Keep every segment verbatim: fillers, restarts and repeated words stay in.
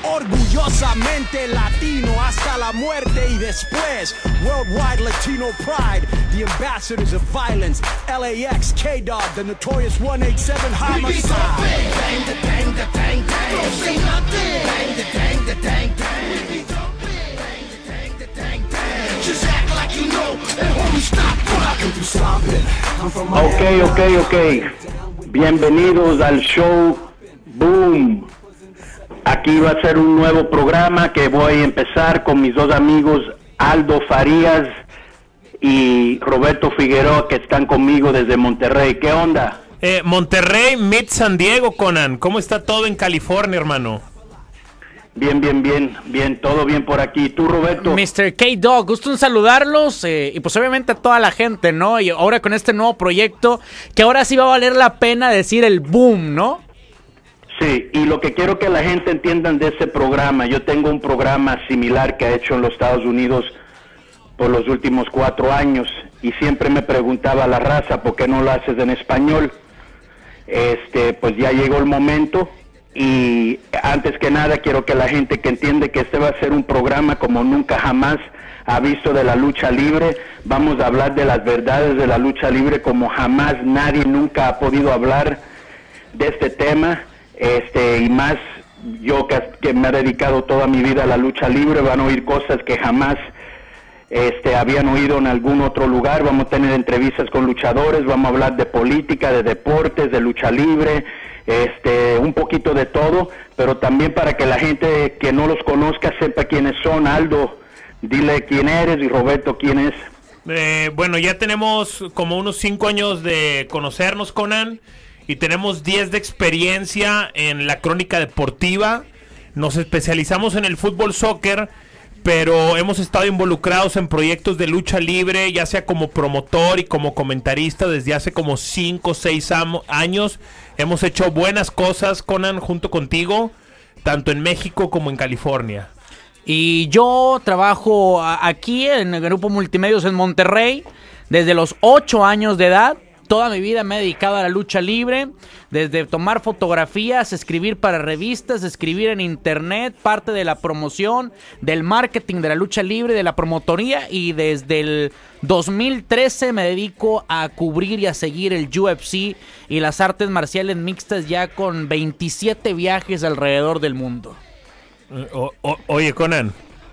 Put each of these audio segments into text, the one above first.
Orgullosamente latino hasta la muerte y después. Worldwide Latino pride, the ambassadors of violence. L A X, K-Dog, the notorious one eighty-seven homicide. Bang the dang the dang dang. Don't say nothing. Bang the dang the dang dang. Bang the dang the dang dang. Just act like you know and homie stop fucking through stomping. I'm from Ok, ok, ok. Bienvenidos al show Boom. Aquí va a ser un nuevo programa que voy a empezar con mis dos amigos Aldo Farías y Roberto Figueroa, que están conmigo desde Monterrey. ¿Qué onda? Eh, Monterrey, Mid San Diego, Conan. ¿Cómo está todo en California, hermano? Bien, bien, bien, bien, todo bien por aquí. ¿Tú, Roberto? mister K-Dog, gusto en saludarlos eh, y pues obviamente a toda la gente, ¿no? Y ahora con este nuevo proyecto, que ahora sí va a valer la pena decir el boom, ¿no? Sí, y lo que quiero que la gente entiendan de ese programa, yo tengo un programa similar que he hecho en los Estados Unidos por los últimos cuatro años y siempre me preguntaba la raza, ¿por qué no lo haces en español? Este, pues ya llegó el momento y antes que nada quiero que la gente que entiende que este va a ser un programa como nunca jamás ha visto de la lucha libre. Vamos a hablar de las verdades de la lucha libre como jamás nadie nunca ha podido hablar de este tema. Este, y más yo que, que me he dedicado toda mi vida a la lucha libre, van a oír cosas que jamás este, habían oído en algún otro lugar. Vamos a tener entrevistas con luchadores, vamos a hablar de política, de deportes, de lucha libre, este, un poquito de todo, pero también para que la gente que no los conozca sepa quiénes son. Aldo, dile quién eres, y Roberto, quién es. Eh, bueno, ya tenemos como unos cinco años de conocernos, Conan. Y tenemos diez de experiencia en la crónica deportiva. Nos especializamos en el fútbol soccer, pero hemos estado involucrados en proyectos de lucha libre, ya sea como promotor y como comentarista desde hace como cinco o seis años. Hemos hecho buenas cosas, Conan, junto contigo, tanto en México como en California. Y yo trabajo aquí en el Grupo Multimedios en Monterrey desde los ocho años de edad. Toda mi vida me he dedicado a la lucha libre, desde tomar fotografías, escribir para revistas, escribir en internet, parte de la promoción, del marketing de la lucha libre, de la promotoría, y desde el dos mil trece me dedico a cubrir y a seguir el U F C y las artes marciales mixtas, ya con veintisiete viajes alrededor del mundo. O, o, oye, Conan.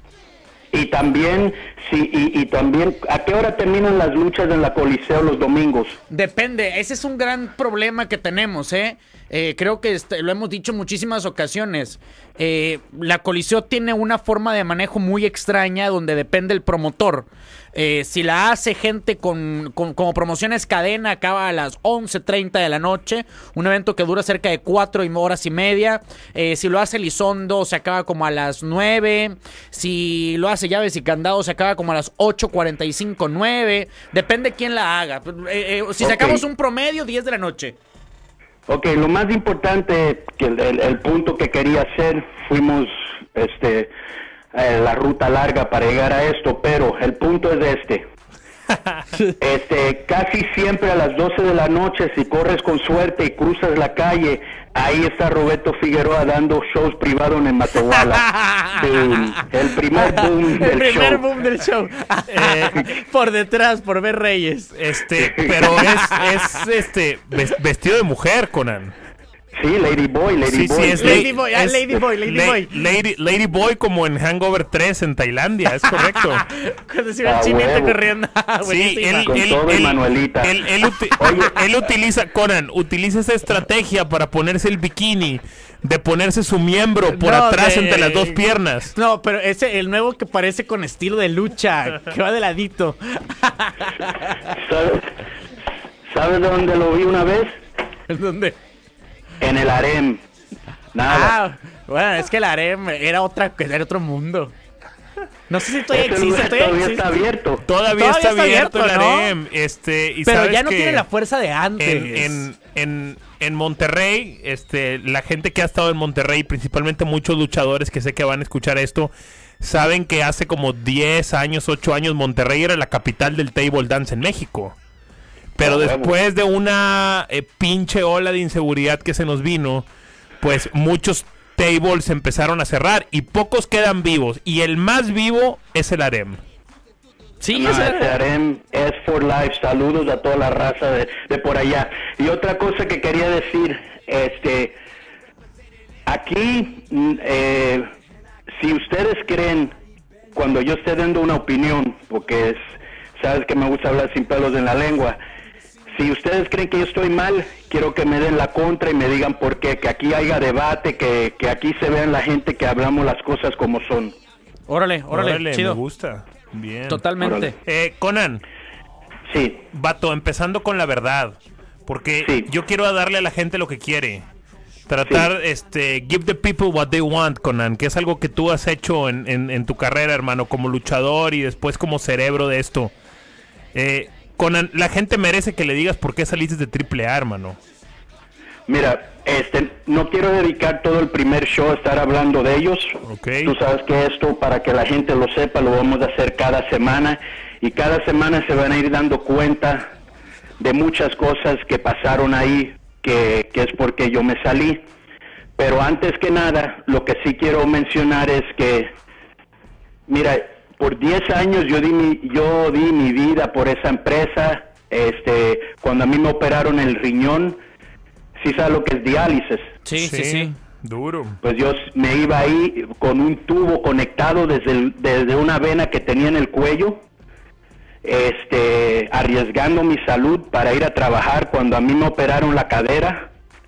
Y también, sí, y, y también, ¿a qué hora terminan las luchas en la Coliseo los domingos? Depende, ese es un gran problema que tenemos, ¿eh? Eh, creo que este, lo hemos dicho en muchísimas ocasiones. Eh, la Coliseo tiene una forma de manejo muy extraña donde depende el promotor. Eh, si la hace gente con, con como promociones cadena, acaba a las once treinta de la noche. Un evento que dura cerca de cuatro horas y media. Eh, si lo hace Elizondo, se acaba como a las nueve. Si lo hace Llaves y Candados, se acaba como a las ocho cuarenta y cinco, nueve. Depende quién la haga. Eh, eh, si okay. sacamos un promedio, diez de la noche. Ok, lo más importante, que el, el, el punto que quería hacer, fuimos este, eh, la ruta larga para llegar a esto, pero el punto es este. Este, casi siempre a las doce de la noche, si corres con suerte y cruzas la calle, ahí está Roberto Figueroa dando shows privados en Matehuala. Boom. El primer boom del El primer show. boom del show. Eh, por detrás, por ver Reyes. Este, pero es, es este vestido de mujer, Conan. Sí, Lady Boy, Lady sí, Boy. Sí, es Lady Boy, ah, Lady Boy, Lady la, Boy. Lady, Lady Boy como en Hangover tres en Tailandia, es correcto. Cuando se ve el Ah, chinito huevo. corriendo. Sí, él, Con él, todo y él, Manuelita. él, él, uti- Oye, él utiliza, Conan, utiliza esa estrategia para ponerse el bikini, de ponerse su miembro por No, atrás de- entre las dos piernas. No, pero ese, el nuevo que parece con estilo de lucha, que va de ladito. ¿Sabes, ¿Sabes dónde lo vi una vez? ¿Dónde? En el harem. Nada. Ah, bueno, es que el harem era otra, era otro mundo. No sé si todavía Ese existe, lugar todavía todavía existe. está abierto. Todavía, Todavía está está abierto, abierto, el ¿no? harem. Este, y Pero sabes ya no que tiene la fuerza de antes. En, en, en, en Monterrey, este, la gente que ha estado en Monterrey, principalmente muchos luchadores que sé que van a escuchar esto, saben que hace como diez años, ocho años, Monterrey era la capital del table dance en México. Pero Oh, después bueno. de una eh, pinche ola de inseguridad que se nos vino, pues muchos tables empezaron a cerrar y pocos quedan vivos. Y el más vivo es el harem. Sí, No, ese- ese harem es for life. Saludos a toda la raza de, de por allá. Y otra cosa que quería decir, este, aquí, mm, eh, si ustedes creen, cuando yo esté dando una opinión, porque es, sabes que me gusta hablar sin pelos en la lengua, si ustedes creen que yo estoy mal, quiero que me den la contra y me digan por qué, que aquí haya debate, que, que aquí se vean la gente que hablamos las cosas como son. Órale, órale, Órale, chido. me gusta. Bien. Totalmente. Órale. Eh, Conan, Sí, vato, empezando con la verdad. Porque Sí. yo quiero darle a la gente lo que quiere. Tratar, Sí. este, give the people what they want, Conan, que es algo que tú has hecho en, en, en tu carrera, hermano, como luchador y después como cerebro de esto. Eh, Conan, la gente merece que le digas por qué saliste de triple A, hermano. mira, este, no quiero dedicar todo el primer show a estar hablando de ellos. Ok. Tú sabes que esto, para que la gente lo sepa, lo vamos a hacer cada semana. Y cada semana se van a ir dando cuenta de muchas cosas que pasaron ahí, que, que es porque yo me salí. Pero antes que nada, lo que sí quiero mencionar es que, mira, por diez años yo di mi, yo di mi vida por esa empresa. Este, cuando a mí me operaron el riñón, ¿sí sabes lo que es diálisis? Sí, sí, sí. Duro. Pues yo me iba ahí con un tubo conectado desde, el- desde una vena que tenía en el cuello, este, arriesgando mi salud para ir a trabajar. Cuando a mí me operaron la cadera,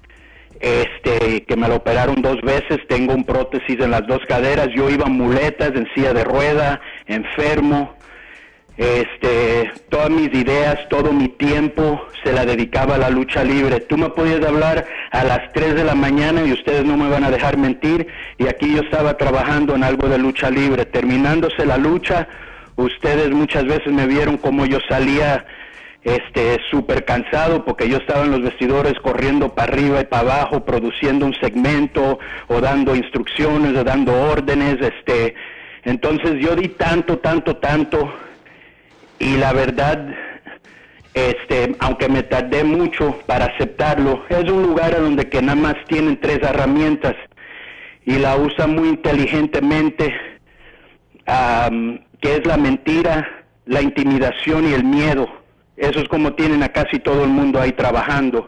este, que me la operaron dos veces, tengo un prótesis en las dos caderas, yo iba en muletas, en silla de rueda, enfermo. Este, todas mis ideas, todo mi tiempo se la dedicaba a la lucha libre. Tú me podías hablar a las tres de la mañana y ustedes no me van a dejar mentir, y aquí yo estaba trabajando en algo de lucha libre. Terminándose la lucha, ustedes muchas veces me vieron como yo salía este súper cansado, porque yo estaba en los vestidores corriendo para arriba y para abajo, produciendo un segmento o dando instrucciones o dando órdenes. Este, entonces yo di tanto, tanto, tanto. Y la verdad, este, aunque me tardé mucho para aceptarlo, es un lugar a donde que nada más tienen tres herramientas y la usan muy inteligentemente, um, que es la mentira, la intimidación y el miedo. Eso es como tienen a casi todo el mundo ahí trabajando.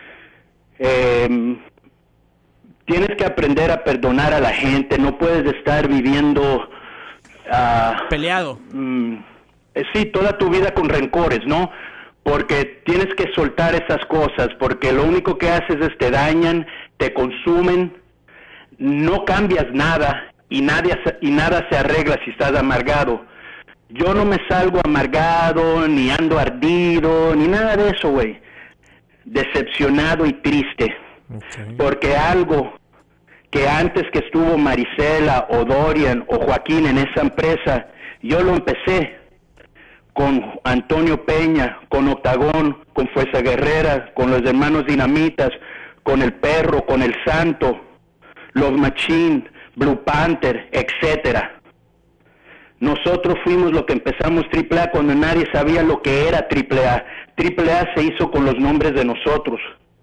Eh, tienes que aprender a perdonar a la gente, no puedes estar viviendo... Uh, Peleado. Mm, eh, sí, toda tu vida con rencores, ¿no? Porque tienes que soltar esas cosas, porque lo único que haces es te dañan, te consumen, no cambias nada y, nadie, y nada se arregla si estás amargado. Yo no me salgo amargado, ni ando ardido, ni nada de eso, güey. Decepcionado y triste, Okay. porque algo que antes que estuvo Marisela o Dorian o Joaquín en esa empresa, yo lo empecé con Antonio Peña, con Octagón, con Fuerza Guerrera, con los hermanos Dinamitas, con El Perro, con El Santo, Love Machine, Blue Panther, etcétera. Nosotros fuimos lo que empezamos triple A cuando nadie sabía lo que era triple A. triple A se hizo con los nombres de nosotros.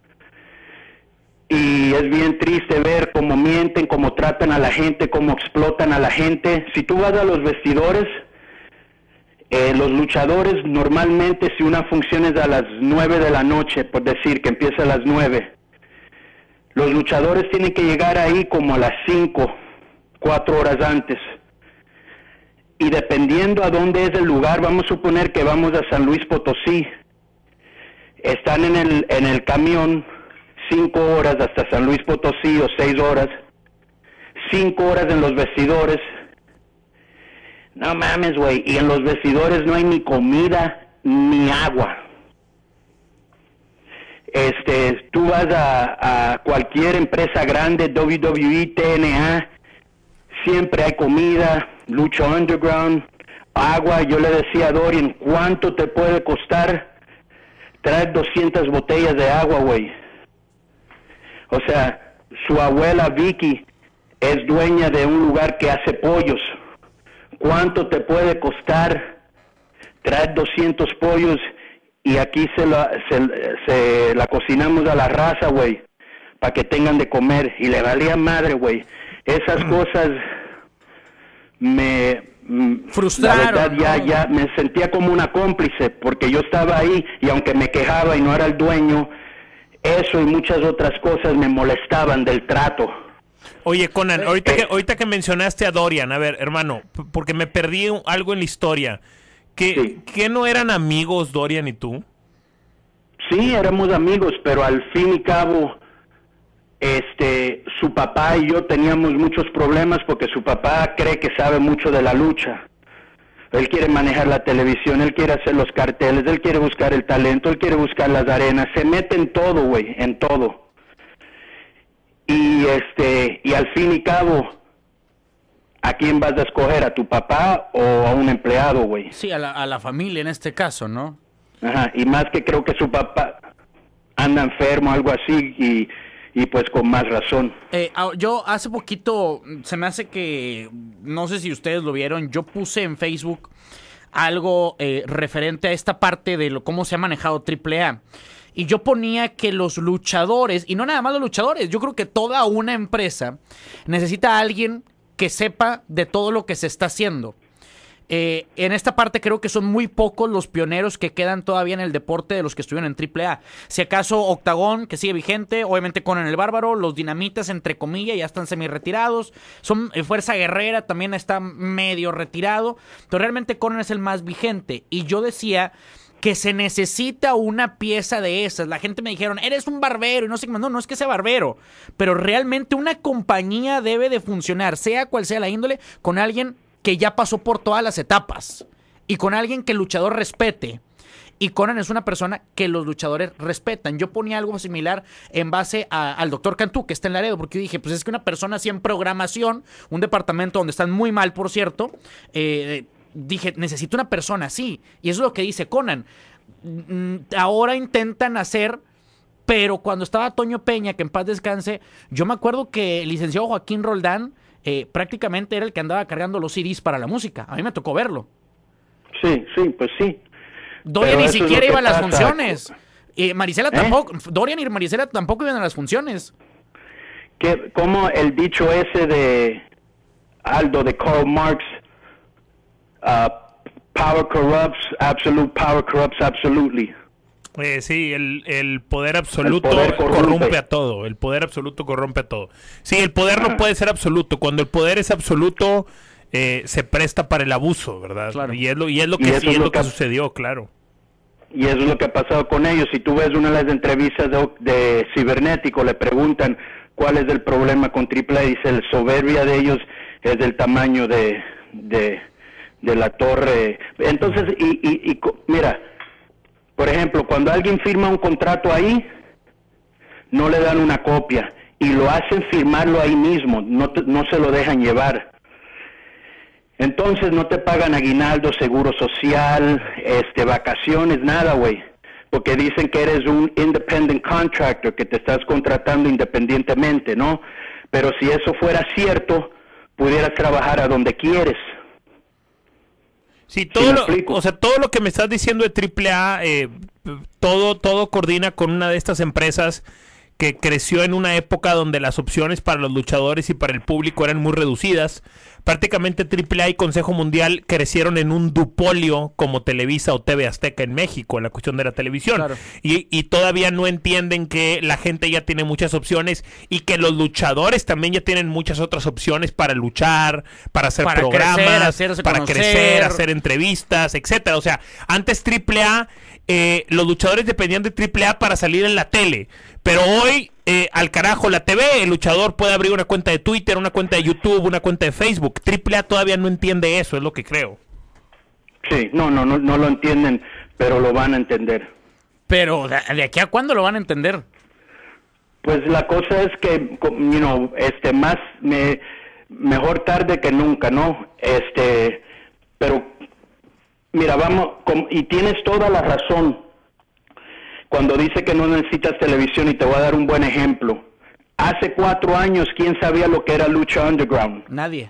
Y es bien triste ver cómo mienten, cómo tratan a la gente, cómo explotan a la gente. Si tú vas a los vestidores, eh, los luchadores normalmente, si una función es a las nueve de la noche, por decir que empieza a las nueve, los luchadores tienen que llegar ahí como a las cinco, cuatro horas antes. Y dependiendo a dónde es el lugar, vamos a suponer que vamos a San Luis Potosí, están en el, en el camión cinco horas hasta San Luis Potosí o seis horas, cinco horas en los vestidores. No mames, güey, y en los vestidores no hay ni comida ni agua. Este, tú vas a, a cualquier empresa grande, W W E, T N A, siempre hay comida, lucha underground, agua. Yo le decía a Dorian, ¿cuánto te puede costar traer doscientas botellas de agua, güey? O sea, su abuela Vicky es dueña de un lugar que hace pollos. ¿Cuánto te puede costar traer doscientos pollos y aquí se la, se, se la cocinamos a la raza, güey? para que tengan de comer, y le valía madre, güey. Esas cosas me... Frustraron, la verdad, ya, ¿no? ya me sentía como una cómplice, porque yo estaba ahí, y aunque me quejaba y no era el dueño, eso y muchas otras cosas me molestaban del trato. Oye, Conan, ahorita Eh, que, ahorita que mencionaste a Dorian, a ver, hermano, p- porque me perdí un- algo en la historia. ¿Que, Sí. ¿Que no eran amigos Dorian y tú? Sí, éramos amigos, pero al fin y cabo, este, su papá y yo teníamos muchos problemas porque su papá cree que sabe mucho de la lucha. Él quiere manejar la televisión, él quiere hacer los carteles, él quiere buscar el talento, él quiere buscar las arenas, se mete en todo, güey, en todo. Y este, y al fin y cabo, ¿a quién vas a escoger? ¿A tu papá o a un empleado, güey? Sí, a la, a la familia en este caso, ¿no? Ajá, y más que creo que su papá anda enfermo, algo así, y, y pues con más razón. Eh, ah, yo hace poquito, se me hace que, no sé si ustedes lo vieron, yo puse en Facebook algo eh, referente a esta parte de lo, cómo se ha manejado triple A. Y yo ponía que los luchadores, y no nada más los luchadores, yo creo que toda una empresa necesita a alguien que sepa de todo lo que se está haciendo. Eh, en esta parte creo que son muy pocos los pioneros que quedan todavía en el deporte de los que estuvieron en triple A. Si acaso Octagón, que sigue vigente, obviamente Conan el Bárbaro, los Dinamitas, entre comillas, ya están semi-retirados. Son, eh, Fuerza Guerrera también está medio retirado, pero realmente Conan es el más vigente. Y yo decía que se necesita una pieza de esas. La gente me dijeron, eres un barbero y no sé qué más. No, no es que sea barbero, pero realmente una compañía debe de funcionar, sea cual sea la índole, con alguien que ya pasó por todas las etapas y con alguien que el luchador respete. Y Conan es una persona que los luchadores respetan. Yo ponía algo similar en base a, al doctor Cantú, que está en Laredo, porque yo dije, pues es que una persona así en programación, un departamento donde están muy mal, por cierto, eh, dije, necesito una persona así. Y eso es lo que dice Conan. Mm, Ahora intentan hacer... Pero cuando estaba Toño Peña, que en paz descanse, yo me acuerdo que el licenciado Joaquín Roldán eh, prácticamente era el que andaba cargando los C Ds para la música. A mí me tocó verlo. Sí, sí, pues sí. Dorian Pero ni eso es lo siquiera que iba a las pasa. funciones. Eh, Marisela ¿Eh? tampoco. Dorian y Marisela tampoco iban a las funciones. Que, como el dicho ese de Aldo, de Karl Marx, uh, power corrupts, absolute power corrupts absolutely. Eh, sí, el, el poder absoluto El poder corrompe. corrompe a todo. El poder absoluto corrompe a todo. Sí, el poder no Ah. puede ser absoluto. Cuando el poder es absoluto, eh, se presta para el abuso, ¿verdad? Claro. Y es lo, y es lo Y que, eso sí, es es lo lo que que- sucedió, claro. Y eso es lo que ha pasado con ellos. Si tú ves una de las entrevistas de, de Cibernético, le preguntan cuál es el problema con triple A, y dice, la soberbia de ellos es del tamaño de, de, de la torre. Entonces, y, y, y co- mira, por ejemplo, cuando alguien firma un contrato ahí, no le dan una copia y lo hacen firmarlo ahí mismo, no, te- no se lo dejan llevar. Entonces no te pagan aguinaldo, seguro social, este, vacaciones, nada, güey. Porque dicen que eres un independent contractor, que te estás contratando independientemente, ¿no? Pero si eso fuera cierto, pudieras trabajar a donde quieres. Sí, ¿Sí todo me lo, explico? o sea, todo lo que me estás diciendo de triple A, eh, todo, todo coordina con una de estas empresas que creció en una época donde las opciones para los luchadores y para el público eran muy reducidas. Prácticamente triple A y Consejo Mundial crecieron en un duopolio como Televisa o T V Azteca en México, en la cuestión de la televisión. Claro. Y, y todavía no entienden que la gente ya tiene muchas opciones y que los luchadores también ya tienen muchas otras opciones para luchar, para hacer Para programas, crecer, hacerse para conocer. crecer, hacer entrevistas, etcétera. O sea, antes triple A, eh, los luchadores dependían de triple A para salir en la tele. Pero hoy, eh, al carajo la T V, el luchador puede abrir una cuenta de Twitter, una cuenta de YouTube, una cuenta de Facebook. triple A todavía no entiende eso, es lo que creo. Sí, no, no, no, no lo entienden, pero lo van a entender. Pero, ¿de, de aquí a cuándo lo van a entender? Pues la cosa es que, co- you know, este, más, me, mejor tarde que nunca, ¿no? Este, pero, mira, vamos, com- y tienes toda la razón cuando dice que no necesitas televisión, y te voy a dar un buen ejemplo. Hace cuatro años, ¿quién sabía lo que era lucha underground? Nadie.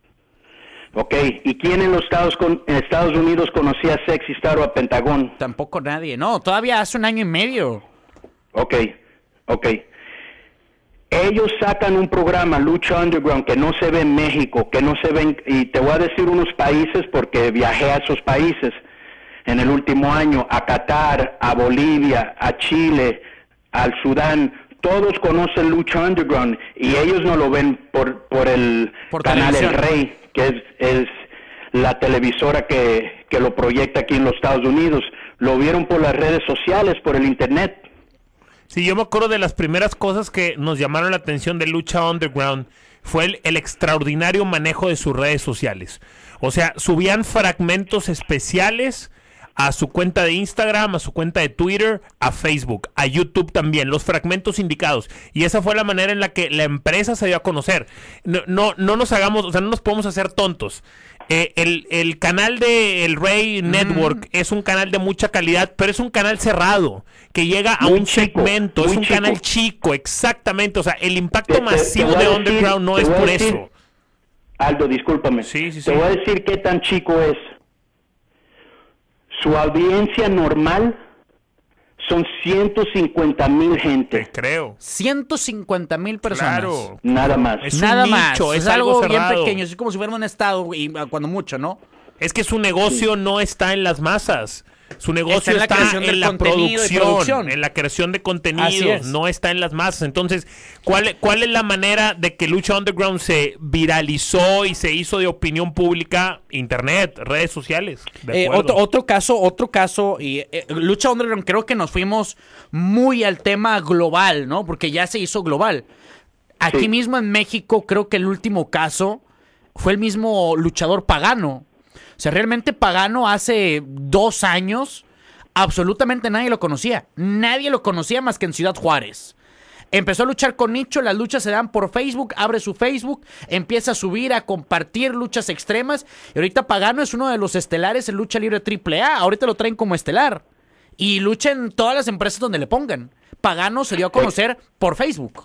Ok, ¿y quién en los Estados, con, en Estados Unidos conocía a Sexy Star o a Pentagón? Tampoco nadie. No, todavía hace un año y medio. Ok, ok. ellos sacan un programa, Lucha Underground, que no se ve en México, que no se ven, y te voy a decir unos países porque viajé a esos países en el último año, a Qatar, a Bolivia, a Chile, al Sudán. Todos conocen Lucha Underground y ellos no lo ven por, por el por canal El televisión. Rey, que es, es la televisora que, que lo proyecta aquí en los Estados Unidos. Lo vieron por las redes sociales, por el internet. Sí, yo me acuerdo de las primeras cosas que nos llamaron la atención de Lucha Underground fue el, el extraordinario manejo de sus redes sociales. O sea, subían fragmentos especiales a su cuenta de Instagram, a su cuenta de Twitter, a Facebook, a YouTube también, los fragmentos indicados. Y esa fue la manera en la que la empresa se dio a conocer. No, no, no nos hagamos, o sea, no nos podemos hacer tontos. Eh, el, el canal de El Rey Network mm. es un canal de mucha calidad, pero es un canal cerrado, que llega a muy un chico, segmento, es un chico. canal chico, exactamente. O sea, el impacto Te, te, masivo te de decir, Underground no es por decir, eso. Aldo, discúlpame. Sí, sí, te sí. voy a decir qué tan chico es. Su audiencia normal son ciento cincuenta mil gente. Te creo. ciento cincuenta mil personas. Claro. Nada más. Es un Nada más. nicho, es, es algo, algo bien cerrado. pequeño. Es como si fuera un estado, y cuando mucho, ¿no? Es que su negocio no está en las masas. Su negocio Está en la está creación en del la contenido y producción, producción. en la creación de Así contenidos, es. no está en las masas. Entonces, ¿cuál, ¿cuál es la manera de que Lucha Underground se viralizó y se hizo de opinión pública? Internet, redes sociales. De Eh, acuerdo. otro, otro caso, otro caso, y eh, Lucha Underground, creo que nos fuimos muy al tema global, ¿no? Porque ya se hizo global. Aquí Sí. mismo en México, creo que el último caso fue el mismo luchador Pagano. O sea, realmente Pagano hace dos años, absolutamente nadie lo conocía. Nadie lo conocía más que en Ciudad Juárez. Empezó a luchar con Nicho, las luchas se dan por Facebook, abre su Facebook, empieza a subir, a compartir luchas extremas. Y ahorita Pagano es uno de los estelares en lucha libre triple A. Ahorita lo traen como estelar. Y lucha en todas las empresas donde le pongan. Pagano se dio a conocer por Facebook.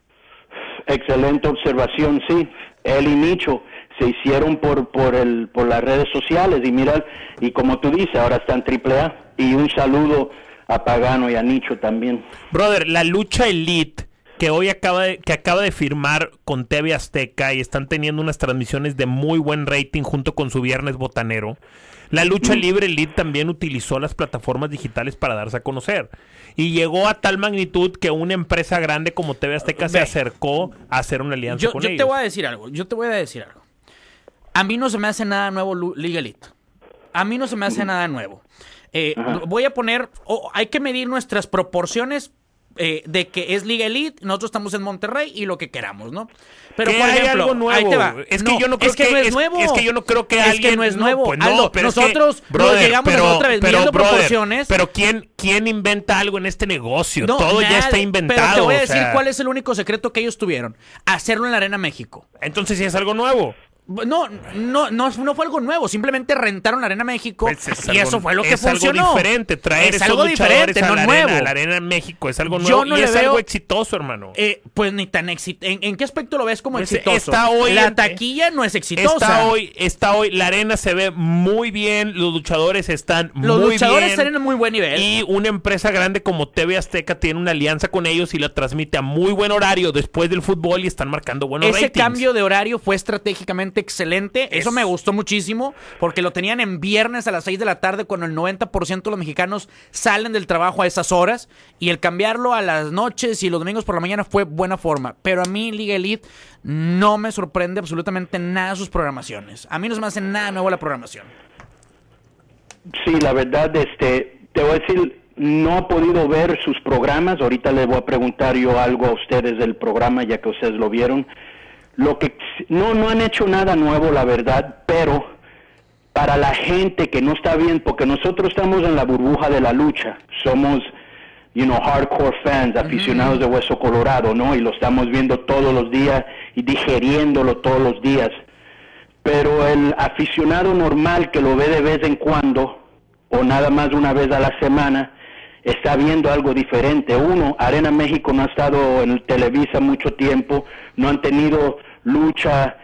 Excelente observación, sí. Él y Nicho se hicieron por por el por las redes sociales y mira, y como tú dices, ahora está en triple A. Y un saludo a Pagano y a Nicho también. Brother, la lucha elite que hoy acaba de, que acaba de firmar con T V Azteca y están teniendo unas transmisiones de muy buen rating junto con su Viernes Botanero. La lucha libre elite también utilizó las plataformas digitales para darse a conocer. Y llegó a tal magnitud que una empresa grande como T V Azteca se Ve. acercó a hacer una alianza Yo, con yo ellos. te voy a decir algo, yo te voy a decir algo. A mí no se me hace nada nuevo Lu- Liga Elite. A mí no se me hace nada nuevo. Eh, voy a poner, oh, hay que medir nuestras proporciones eh, de que es Liga Elite, nosotros estamos en Monterrey y lo que queramos, ¿no? Pero ¿Qué por hay ejemplo, algo nuevo? ahí te va. Es que yo no creo es que, que- no es, es- nuevo. es que yo no creo que es alguien- que no es no, nuevo. pues no, Aldo, pero es que, nosotros brother, nos llegamos pero- otra vez pero, midiendo brother, proporciones. Pero ¿quién, quién inventa algo en este negocio? No, Todo ya nada, está inventado. Pero te voy a o decir sea, cuál es el único secreto que ellos tuvieron. Hacerlo en la Arena México. Entonces sí es algo nuevo. No, no, no, no fue algo nuevo. Simplemente rentaron la Arena México Pues es y algo- eso fue lo que es funcionó. algo diferente. Traer es esos algo luchadores diferente, a no la nuevo. arena, a la arena en México es algo Yo nuevo no y le es veo- algo exitoso, hermano. Eh, pues ni tan exitoso. ¿En, ¿En qué aspecto lo ves como Pues, exitoso? está hoy la en- taquilla no es exitosa. Está hoy, está hoy, la arena se ve muy bien, los luchadores están Los muy luchadores bien. están en muy buen nivel. Y una empresa grande como T V Azteca tiene una alianza con ellos y la transmite a muy buen horario después del fútbol y están marcando buenos Ese ratings. cambio de horario fue estratégicamente excelente. Eso Es- me gustó muchísimo porque lo tenían en viernes a las seis de la tarde cuando el noventa por ciento de los mexicanos salen del trabajo a esas horas. Y el cambiarlo a las noches y los domingos por la mañana fue buena forma. Pero a mí Liga Elite no me sorprende absolutamente nada sus programaciones. A mí no se me hace nada nuevo la programación. Sí, la verdad, este, te voy a decir, no he podido ver sus programas. Ahorita les voy a preguntar yo algo a ustedes del programa, ya que ustedes lo vieron. Lo que no, no han hecho nada nuevo, la verdad, pero para la gente que no está bien, porque nosotros estamos en la burbuja de la lucha, somos, you know, hardcore fans, aficionados de Hueso Colorado, ¿no? Y lo estamos viendo todos los días y digeriéndolo todos los días. Pero el aficionado normal que lo ve de vez en cuando, o nada más una vez a la semana, está viendo algo diferente. Uno, Arena México no ha estado en Televisa mucho tiempo, no han tenido lucha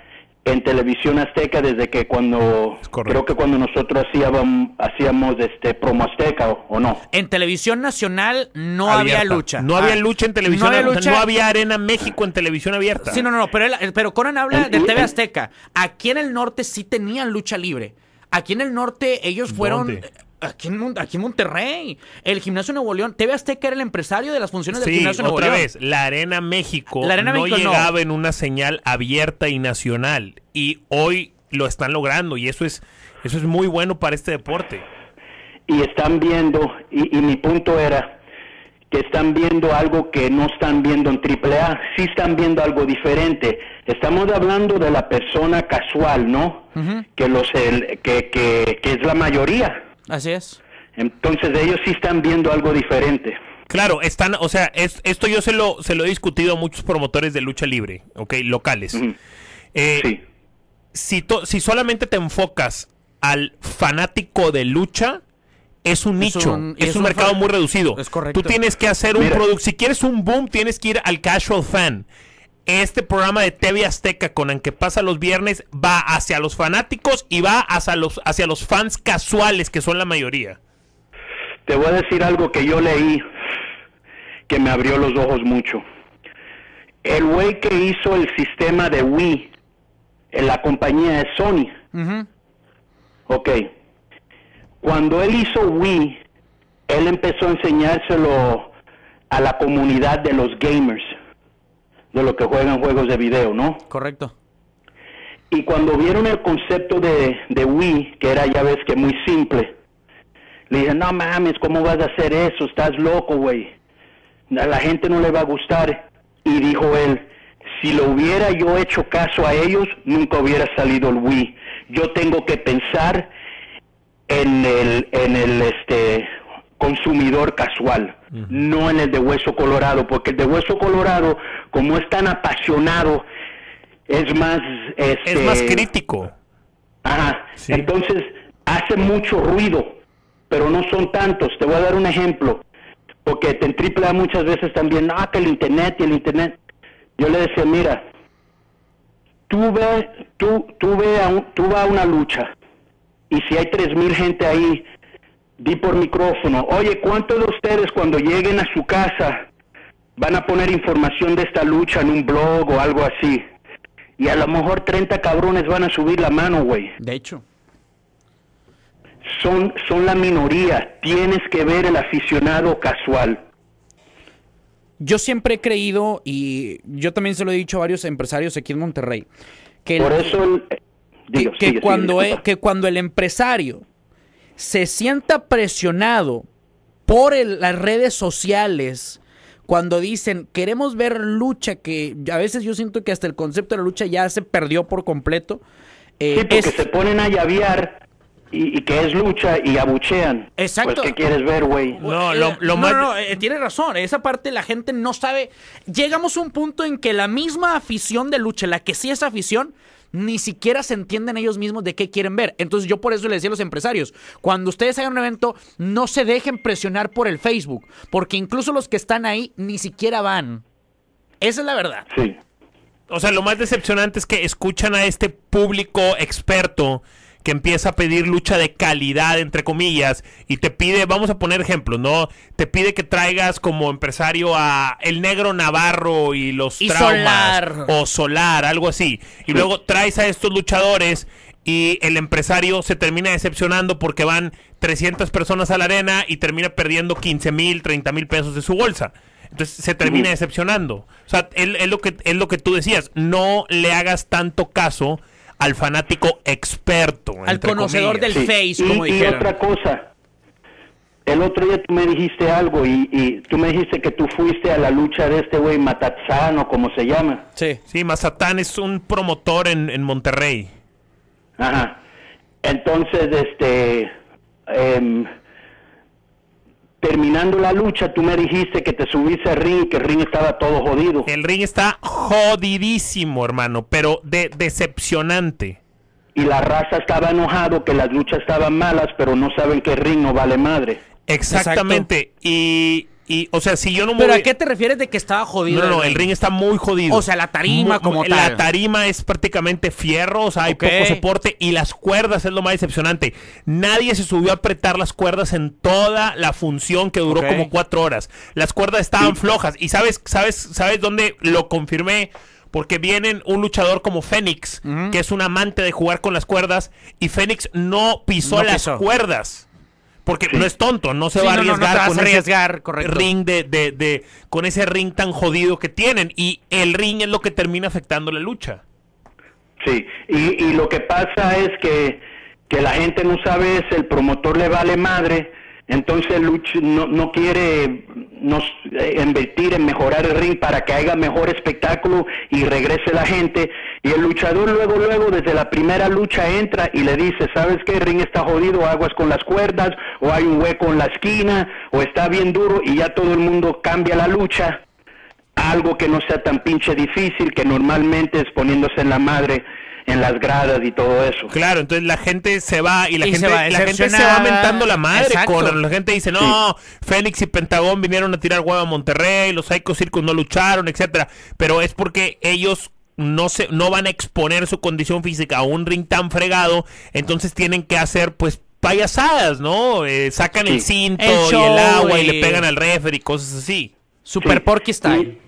en Televisión Azteca desde que cuando, creo que cuando nosotros hacíamos, hacíamos este Promo Azteca, ¿o, o no? En Televisión Nacional no Abierta. había lucha. No había Ah, lucha en televisión, no había, lucha. no había Arena México en televisión abierta. Sí, no, no, no, pero, él, pero Conan habla de ¿En- T V en- Azteca. Aquí en el norte sí tenían lucha libre. Aquí en el norte ellos fueron... ¿Dónde? Aquí en, Mon- aquí en Monterrey. El Gimnasio Nuevo León. T V Azteca era el empresario de las funciones del Sí, Gimnasio Nuevo otra León. vez, la Arena México La Arena no México no. llegaba en una señal abierta y nacional. Y hoy lo están logrando y eso es, eso es muy bueno para este deporte. Y están viendo, y, y mi punto era que están viendo algo que no están viendo en triple A, sí están viendo algo diferente. Estamos hablando de la persona casual, ¿no? Ujú. Que los el, que, que, que es la mayoría. Así es. Entonces ellos sí están viendo algo diferente. Claro, están, o sea, es, esto yo se lo, se lo he discutido a muchos promotores de lucha libre, ok, locales. Ujú. Eh, Sí. si, to- si solamente te enfocas al fanático de lucha, es un Es nicho, un- es, es un un mercado fa- muy reducido. es correcto. Tú tienes que hacer un Mira. producto, si quieres un boom, tienes que ir al casual fan. Este programa de T V Azteca con el que pasa los viernes va hacia los fanáticos y va hacia los, hacia los fans casuales, que son la mayoría. Te voy a decir algo que yo leí que me abrió los ojos mucho. El güey que hizo el sistema de Wii en la compañía de Sony, Ujú. ok, cuando él hizo Wii, él empezó a enseñárselo a la comunidad de los gamers, de los que juegan juegos de video, ¿no? Correcto. Y cuando vieron el concepto de, de Wii, que era, ya ves que muy simple, le dije, no mames, ¿cómo vas a hacer eso? Estás loco, güey. A la gente no le va a gustar. Y dijo él, si lo hubiera yo hecho caso a ellos, nunca hubiera salido el Wii. Yo tengo que pensar en el, en el este consumidor casual, uh-huh. no en el de Hueso Colorado, porque el de Hueso Colorado, como es tan apasionado, es más... Este, es más crítico. Ajá, sí. Entonces hace mucho ruido, pero no son tantos. Te voy a dar un ejemplo, porque en triple A muchas veces también, ah, que el internet y el internet. Yo le decía, mira, tú ve, tú, tú ve a un, tú vas a una lucha, y si hay tres mil gente ahí, di por micrófono, oye, ¿cuántos de ustedes cuando lleguen a su casa van a poner información de esta lucha en un blog o algo así? Y a lo mejor treinta cabrones van a subir la mano, güey. De hecho. Son, son la minoría. Tienes que ver el aficionado casual. Yo siempre he creído, y yo también se lo he dicho a varios empresarios aquí en Monterrey, que, Por el, eso... El, digo, que, que sigue, cuando sigue, e- que cuando el empresario se sienta presionado por el- las redes sociales, cuando dicen, queremos ver lucha, que a veces yo siento que hasta el concepto de la lucha ya se perdió por completo. eh, Sí, porque es- se ponen a llavear y, y que es lucha y abuchean. Exacto. Pues, ¿qué quieres ver, güey? No, Eh, lo, lo no, más... no, no, eh, tiene razón. Esa parte la gente no sabe. Llegamos a un punto en que la misma afición de lucha, la que sí es afición, ni siquiera se entienden ellos mismos de qué quieren ver. Entonces yo por eso les decía a los empresarios, cuando ustedes hagan un evento, no se dejen presionar por el Facebook, porque incluso los que están ahí ni siquiera van. Esa es la verdad. Sí. O sea, lo más decepcionante es que escuchan a este público experto que empieza a pedir lucha de calidad, entre comillas, y te pide, vamos a poner ejemplos, ¿no? Te pide que traigas como empresario a El Negro Navarro y los Y traumas. Solar. O Solar, algo así. Y luego traes a estos luchadores y el empresario se termina decepcionando porque van trescientas personas a la arena y termina perdiendo quince mil, treinta mil pesos de su bolsa. Entonces se termina decepcionando. O sea, es, es, lo que, es lo que tú decías. No le hagas tanto caso al fanático experto. Al conocedor comillas. del Face, y, como y dijeron. otra cosa, el otro día tú me dijiste algo y, y tú me dijiste que tú fuiste a la lucha de este güey Matatzán o como se llama. Sí. Sí, Mazatán es un promotor en, en Monterrey. Ajá. Entonces, este, em, terminando la lucha, tú me dijiste que te subiste al ring y que el ring estaba todo jodido. El ring está jodidísimo, hermano, pero de decepcionante. Y la raza estaba enojado que las luchas estaban malas, pero no saben que el ring no vale madre. Exactamente. Y Y, o sea, si yo no me ¿Pero voy... a qué te refieres de que estaba jodido? No, no, el ring está muy jodido. O sea, la tarima muy, como muy, tal. La tarima es prácticamente fierro, o sea, hay Okay. poco soporte. Y las cuerdas es lo más decepcionante. Nadie se subió a apretar las cuerdas en toda la función que duró Okay. como cuatro horas. Las cuerdas estaban Sí. flojas. Y ¿sabes, sabes, sabes dónde lo confirmé? Porque viene un luchador como Fénix, Ujú. que es un amante de jugar con las cuerdas, y Fénix no pisó No las pisó. cuerdas. Porque Sí. no es tonto, no se Sí, va a no, no, no arriesgar te vas con a arriesgar, ese correcto. ring de, de, de, con ese ring tan jodido que tienen. Y el ring es lo que termina afectando la lucha. Sí, y, y lo que pasa es que, que la gente no sabe es, el promotor le vale madre, entonces el luch no, no quiere nos, eh, invertir en mejorar el ring para que haya mejor espectáculo y regrese la gente, y el luchador luego, luego, desde la primera lucha entra y le dice, ¿sabes qué? El ring está jodido, aguas con las cuerdas, o hay un hueco en la esquina, o está bien duro, y ya todo el mundo cambia la lucha. Algo que no sea tan pinche difícil, que normalmente es poniéndose en la madre en las gradas y todo eso. Claro, entonces la gente se va y la Y gente se va la gente se va decepcionada. mentando la madre. Exacto. Con la gente dice, no, Fénix y Pentagón vinieron a tirar huevo a Monterrey, los Psycho Circus no lucharon, etcétera. Pero es porque ellos no se no van a exponer su condición física a un ring tan fregado, entonces tienen que hacer pues payasadas, ¿no? Eh, sacan Sí. el cinto El y show, el agua y y- le pegan al referee y cosas así. Super Sí. Porky Style.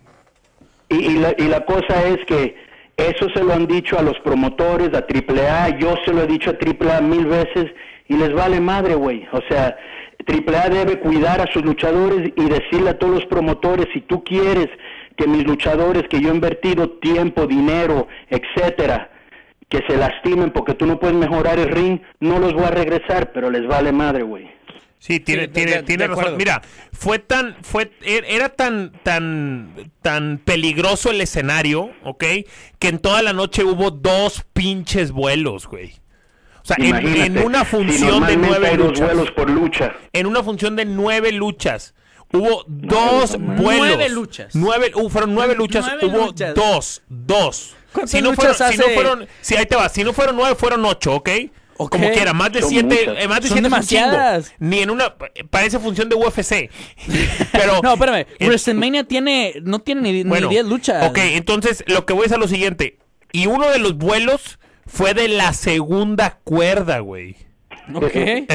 Y, y, la, y la cosa es que eso se lo han dicho a los promotores, a Triple A, yo se lo he dicho a Triple A mil veces y les vale madre, güey. O sea, Triple A debe cuidar a sus luchadores y decirle a todos los promotores, si tú quieres que mis luchadores, que yo he invertido tiempo, dinero, etcétera, que se lastimen porque tú no puedes mejorar el ring, no los voy a regresar, pero les vale madre, güey. Sí, tiene, Sí, de- tiene, de- tiene de razón. acuerdo. Mira, fue tan, fue, er- era tan, tan, tan peligroso el escenario, ¿ok? Que en toda la noche hubo dos pinches vuelos, güey. O sea, en, Imagínate, en una si función de normalmente nueve hay dos luchas. vuelos por lucha. En una función de nueve luchas. Hubo dos Nueve vuelos. Nueve luchas. Nueve, uh, fueron nueve luchas. Nueve hubo luchas. dos. Dos. ¿Cuántas Si no, luchas fueron, si no hace? fueron. Si ahí te va. Si no fueron nueve, fueron ocho, ¿ok? Ok. Como quiera, más de Son siete. muchas. eh, más de Son siete es un chingo. demasiadas. Ni en una. Parece función de U F C. Pero. No, espérame. eh, WrestleMania tiene, no tiene ni, ni bueno, diez luchas. Ok, entonces lo que voy es a lo siguiente. Y uno de los vuelos fue de la segunda cuerda, güey. Ok.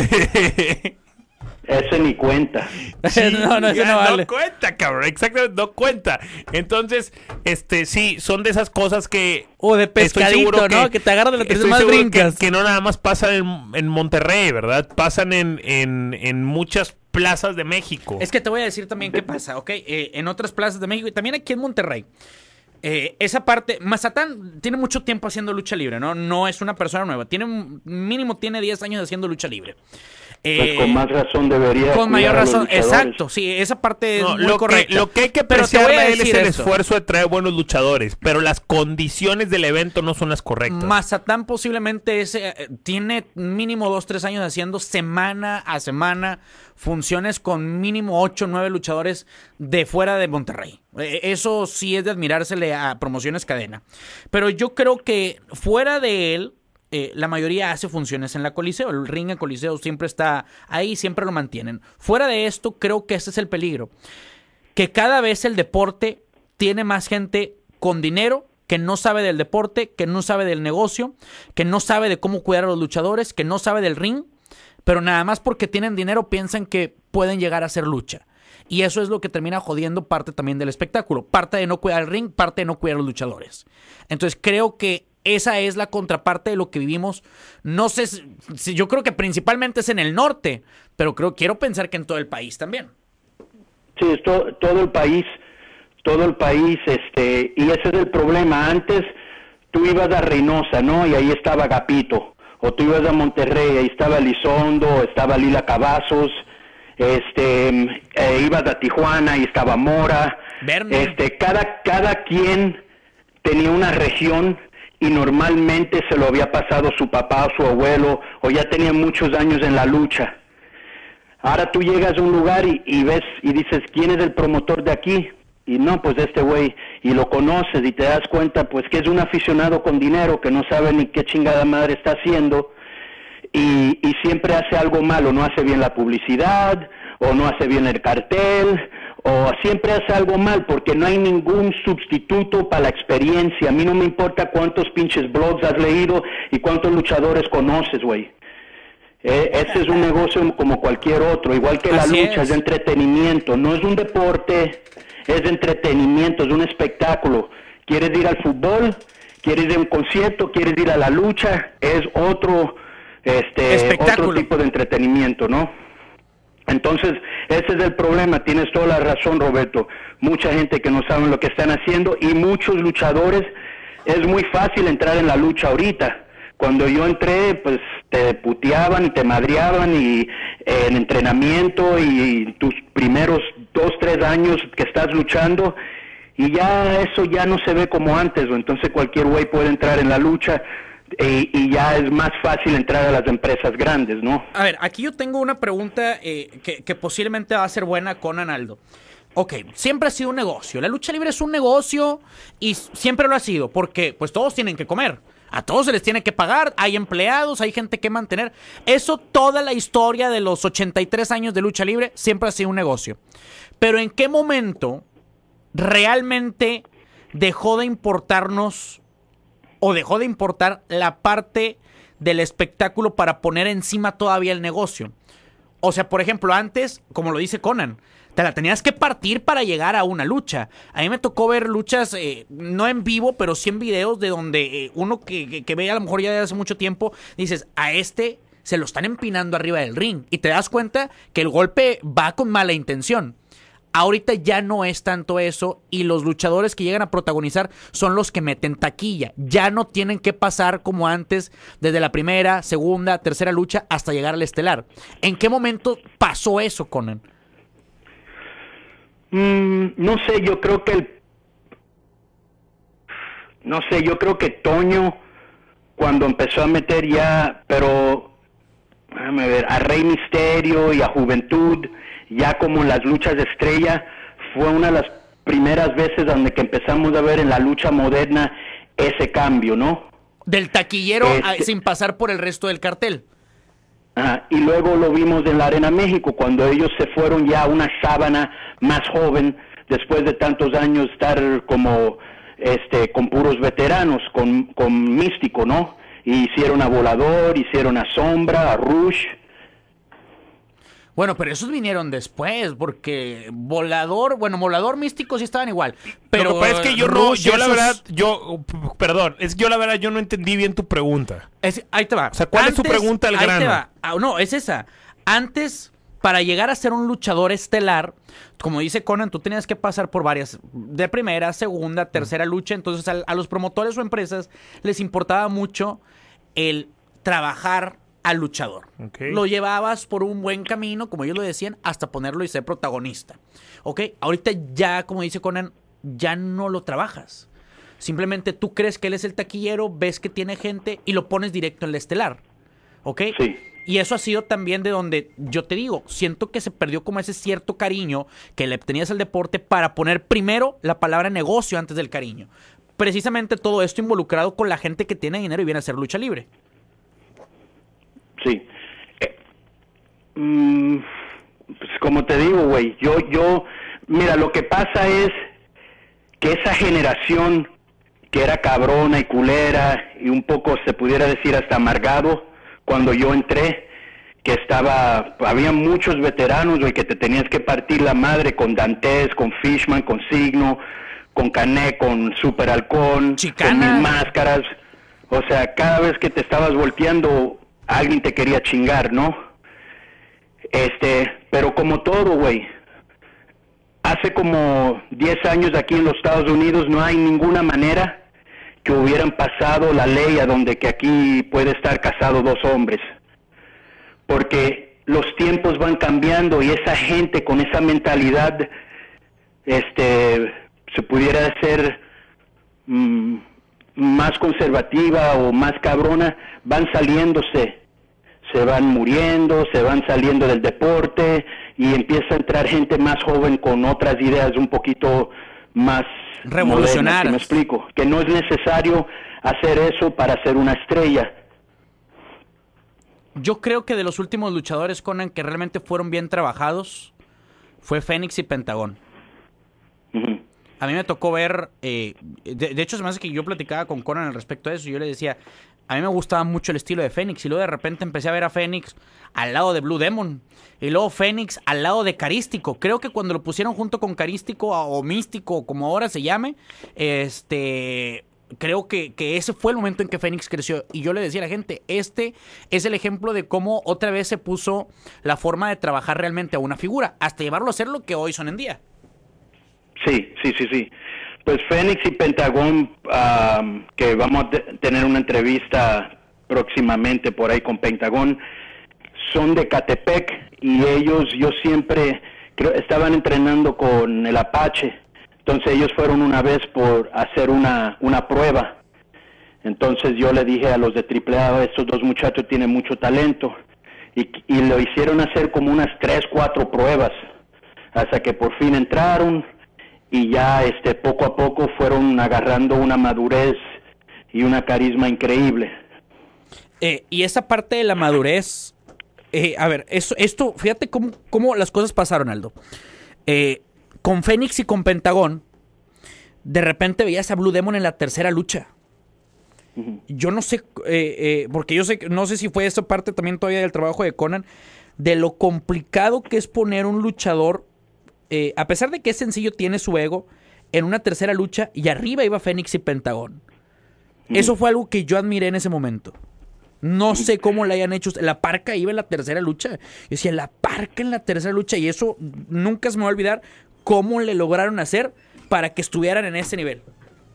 Ese ni cuenta. no, no, eso Ya no vale. cuenta, cabrón. Exactamente, no cuenta. Entonces, este, sí, son de esas cosas que. O de estoy pescadito, seguro ¿no? Que te agarras de la estoy tercera más seguro que, brincas. que no nada más pasan en, en Monterrey, ¿verdad? Pasan en, en, en muchas plazas de México. Es que te voy a decir también qué pasa, ¿ok? Eh, en otras plazas de México y también aquí en Monterrey. Eh, esa parte, Mazatán tiene mucho tiempo haciendo lucha libre, ¿no? No es una persona nueva. Tiene un- mínimo tiene diez años haciendo lucha libre. Pues Eh, con más razón debería con cuidar mayor a los razón, luchadores. exacto, sí, esa parte es No, muy lo, que, correcta. lo que hay que Pero te voy apreciar a de él es decir el esto. esfuerzo de traer buenos luchadores, pero las condiciones del evento no son las correctas. Mazatán posiblemente ese, eh, tiene mínimo dos, tres años haciendo semana a semana funciones con mínimo ocho, nueve luchadores de fuera de Monterrey. Eh, Eso sí es de admirársele a Promociones Cadena. Pero yo creo que fuera de él, eh, la mayoría hace funciones en la Coliseo. El ring en Coliseo siempre está ahí, siempre lo mantienen. Fuera de esto, creo que ese es el peligro. Que cada vez el deporte tiene más gente con dinero que no sabe del deporte, que no sabe del negocio, que no sabe de cómo cuidar a los luchadores, que no sabe del ring, pero nada más porque tienen dinero piensan que pueden llegar a hacer lucha. Y eso es lo que termina jodiendo parte también del espectáculo. Parte de no cuidar el ring, parte de no cuidar a los luchadores. Entonces creo que esa es la contraparte de lo que vivimos. No sé, si, si- yo creo que principalmente es en el norte, pero creo quiero pensar que en todo el país también. Sí, es to- todo el país, todo el país, este, y ese es el problema. Antes tú ibas a Reynosa, ¿no? Y ahí estaba Agapito. O tú ibas a Monterrey, ahí estaba Elizondo, estaba Lila Cavazos. Este, eh, ibas a Tijuana y estaba Mora. Verne. Este, cada, cada quien tenía una región y normalmente se lo había pasado su papá o su abuelo, o ya tenía muchos años en la lucha. Ahora tú llegas a un lugar y, y ves y dices, ¿quién es el promotor de aquí? Y no, pues este güey, y lo conoces y te das cuenta, pues que es un aficionado con dinero que no sabe ni qué chingada madre está haciendo y, y siempre hace algo malo, no hace bien la publicidad, o no hace bien el cartel, o siempre hace algo mal, porque no hay ningún sustituto para la experiencia. A mí no me importa cuántos pinches blogs has leído y cuántos luchadores conoces, güey. Eh, ese es un negocio como cualquier otro, igual que la Así lucha, es. es de entretenimiento, no es un deporte, es de entretenimiento, es un espectáculo. ¿Quieres ir al fútbol? ¿Quieres ir a un concierto? ¿Quieres ir a la lucha? Es otro, este, otro tipo de entretenimiento, ¿no? Entonces, ese es el problema, tienes toda la razón, Roberto. Mucha gente que no sabe lo que están haciendo y muchos luchadores, es muy fácil entrar en la lucha ahorita. Cuando yo entré, pues te puteaban y te madreaban y eh, en entrenamiento y, y tus primeros dos, tres años que estás luchando y ya eso ya no se ve como antes, o entonces cualquier güey puede entrar en la lucha y, y ya es más fácil entrar a las empresas grandes, ¿no? A ver, aquí yo tengo una pregunta eh, que, que posiblemente va a ser buena con Analdo. Ok, siempre ha sido un negocio, la lucha libre es un negocio y siempre lo ha sido, porque pues todos tienen que comer. A todos se les tiene que pagar, hay empleados, hay gente que mantener. Eso, toda la historia de los ochenta y tres años de lucha libre, siempre ha sido un negocio. Pero ¿en qué momento realmente dejó de importarnos o dejó de importar la parte del espectáculo para poner encima todavía el negocio? O sea, por ejemplo, antes, como lo dice Conan, te la tenías que partir para llegar a una lucha. A mí me tocó ver luchas, eh, no en vivo, pero sí en videos de donde eh, uno que, que, que ve a lo mejor ya de hace mucho tiempo, dices, a este se lo están empinando arriba del ring. Y te das cuenta que el golpe va con mala intención. Ahorita ya no es tanto eso y los luchadores que llegan a protagonizar son los que meten taquilla. Ya no tienen que pasar como antes desde la primera, segunda, tercera lucha hasta llegar al estelar. ¿En qué momento pasó eso, Conan? Mm, no sé, yo creo que el... No sé, yo creo que Toño, cuando empezó a meter ya, pero... Déjame ver, a Rey Misterio y a Juventud, ya como en las luchas de estrella, fue una de las primeras veces donde que empezamos a ver en la lucha moderna ese cambio, ¿no? Del taquillero este... a, sin pasar por el resto del cartel. Ah, y luego lo vimos en la Arena México, cuando ellos se fueron ya a una sábana más joven, después de tantos años estar como este con puros veteranos, con, con Místico, ¿no? Y hicieron a Volador, hicieron a Sombra, a Rush. Bueno, pero esos vinieron después, porque Volador, bueno, Volador, Místico sí estaban igual. Pero lo que pasa es que yo no, yo la verdad, yo, perdón, es que yo la verdad, yo no entendí bien tu pregunta. Es, ahí te va. O sea, ¿cuál Antes, es tu pregunta al grano? Ahí te va. Ah, no, es esa. Antes, para llegar a ser un luchador estelar, como dice Conan, tú tenías que pasar por varias, de primera, segunda, tercera lucha. Entonces, a, a los promotores o empresas les importaba mucho el trabajar al luchador. Okay. Lo llevabas por un buen camino, como ellos lo decían, hasta ponerlo y ser protagonista. ¿Ok? Ahorita ya, como dice Conan, ya no lo trabajas. Simplemente tú crees que él es el taquillero, ves que tiene gente y lo pones directo en el estelar. ¿Ok? Sí. Y eso ha sido también de donde, yo te digo, siento que se perdió como ese cierto cariño que le tenías al deporte para poner primero la palabra negocio antes del cariño. Precisamente todo esto involucrado con la gente que tiene dinero y viene a hacer lucha libre. Sí. Eh, mm, pues como te digo, güey, yo, yo, mira, lo que pasa es que esa generación que era cabrona y culera y un poco se pudiera decir hasta amargado, cuando yo entré, que estaba, había muchos veteranos, güey, que te tenías que partir la madre con Dantes, con Fishman, con Signo, con Cané, con Super Halcón, Chicana, con Mil Máscaras. O sea, cada vez que te estabas volteando, alguien te quería chingar, ¿no? Este, pero como todo, güey, hace como diez años aquí en los Estados Unidos no hay ninguna manera que hubieran pasado la ley a donde que aquí puede estar casado dos hombres. Porque los tiempos van cambiando y esa gente con esa mentalidad, este, se pudiera hacer mmm, más conservativa o más cabrona, van saliéndose, se van muriendo, se van saliendo del deporte y empieza a entrar gente más joven con otras ideas un poquito más revolucionarias. Me explico, que no es necesario hacer eso para ser una estrella. Yo creo que de los últimos luchadores, Conan, que realmente fueron bien trabajados, fue Fénix y Pentagón. Ujú. A mí me tocó ver, eh, de, de hecho se me hace que yo platicaba con Conan al respecto de eso, y yo le decía, a mí me gustaba mucho el estilo de Fénix, y luego de repente empecé a ver a Fénix al lado de Blue Demon, y luego Fénix al lado de Carístico. Creo que cuando lo pusieron junto con Carístico o Místico, o como ahora se llame, este... creo que, que ese fue el momento en que Fénix creció. Y yo le decía a la gente, este es el ejemplo de cómo otra vez se puso la forma de trabajar realmente a una figura, hasta llevarlo a ser lo que hoy son en día. Sí, sí, sí, sí. Pues Fénix y Pentagón, um, que vamos a te- tener una entrevista próximamente por ahí con Pentagón, son de Catepec, y ellos, yo siempre, creo, estaban entrenando con el Apache. Entonces ellos fueron una vez por hacer una, una prueba. Entonces yo le dije a los de triple A, estos dos muchachos tienen mucho talento. Y, y lo hicieron hacer como unas tres, cuatro pruebas. Hasta que por fin entraron y ya este, poco a poco fueron agarrando una madurez y una carisma increíble. Eh, y esa parte de la madurez, eh, a ver, eso, esto, fíjate cómo, cómo las cosas pasaron, Aldo. Eh, con Fénix y con Pentagón, de repente veías a Blue Demon en la tercera lucha. Ujú. Yo no sé, eh, eh, porque yo sé, que- no sé si fue esa parte también todavía del trabajo de Conan, de lo complicado que es poner un luchador, eh, a pesar de que es sencillo, tiene su ego, en una tercera lucha, y arriba iba Fénix y Pentagón. Eso fue algo que yo admiré en ese momento. No sé cómo le hayan hecho. La Parca iba en la tercera lucha. Yo decía, la Parca en la tercera lucha. Y eso nunca se me va a olvidar cómo le lograron hacer para que estuvieran en ese nivel.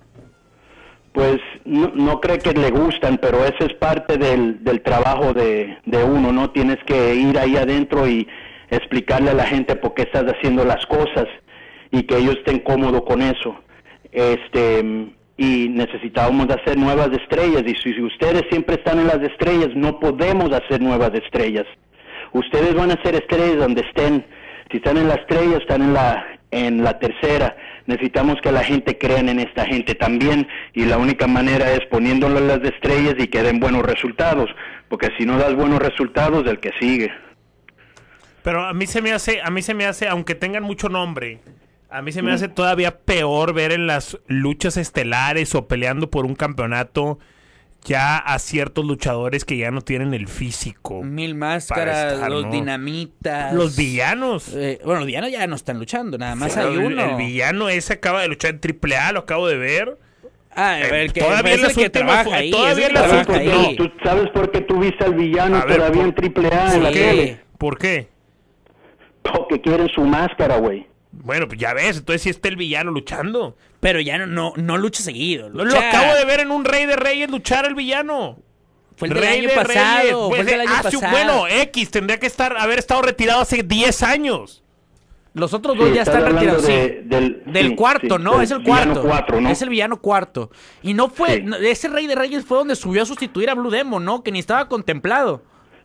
Pues no, no creo que le gustan, pero eso es parte del, del trabajo de, de uno, ¿no? Tienes que ir ahí adentro y explicarle a la gente por qué estás haciendo las cosas y que ellos estén cómodos con eso. Este, y necesitábamos hacer nuevas estrellas, y si, si ustedes siempre están en las estrellas, no podemos hacer nuevas estrellas. Ustedes van a ser estrellas donde estén. Si están en la estrella, están en la en la tercera. Necesitamos que la gente crean en esta gente también, y la única manera es poniéndolo en las estrellas y que den buenos resultados, porque si no das buenos resultados, el que sigue. Pero a mí se me hace, a mí se me hace, aunque tengan mucho nombre, a mí se me Mm. hace todavía peor ver en las luchas estelares o peleando por un campeonato ya a ciertos luchadores que ya no tienen el físico. Mil máscaras, estar, los ¿no? dinamitas. Los villanos. Eh, bueno, los villanos ya no están luchando, nada más Sí, hay el- uno. El villano ese acaba de luchar en triple A, lo acabo de ver. Ah, a ver, que Todavía es en el las que últimas trabaja fo- ahí. todavía es el en que las trabaja últimas- ahí. ¿Tú sabes por qué tú viste al villano A ver, todavía por- en triple A en la Sí. tele? ¿Por qué? Porque quieren su máscara, güey. Bueno, pues ya ves, entonces sí está el villano luchando. Pero ya no, no, no lucha seguido. Lo lucha- acabo de ver en un Rey de Reyes luchar al villano. Fue el del Rey año de pasado. Reyes. Fue Pues, el del año hace un- pasado. Bueno, X, tendría que estar haber estado retirado hace diez años. Los otros dos Sí, ya estás están hablando retirados, de- sí. del- Del sí, cuarto, sí, ¿no? del Es el villano cuarto. cuatro, ¿no? Es el villano cuarto. Y no fue... Sí. no, ese Rey de Reyes fue donde subió a sustituir a Blue Demon, ¿no? Que ni estaba contemplado.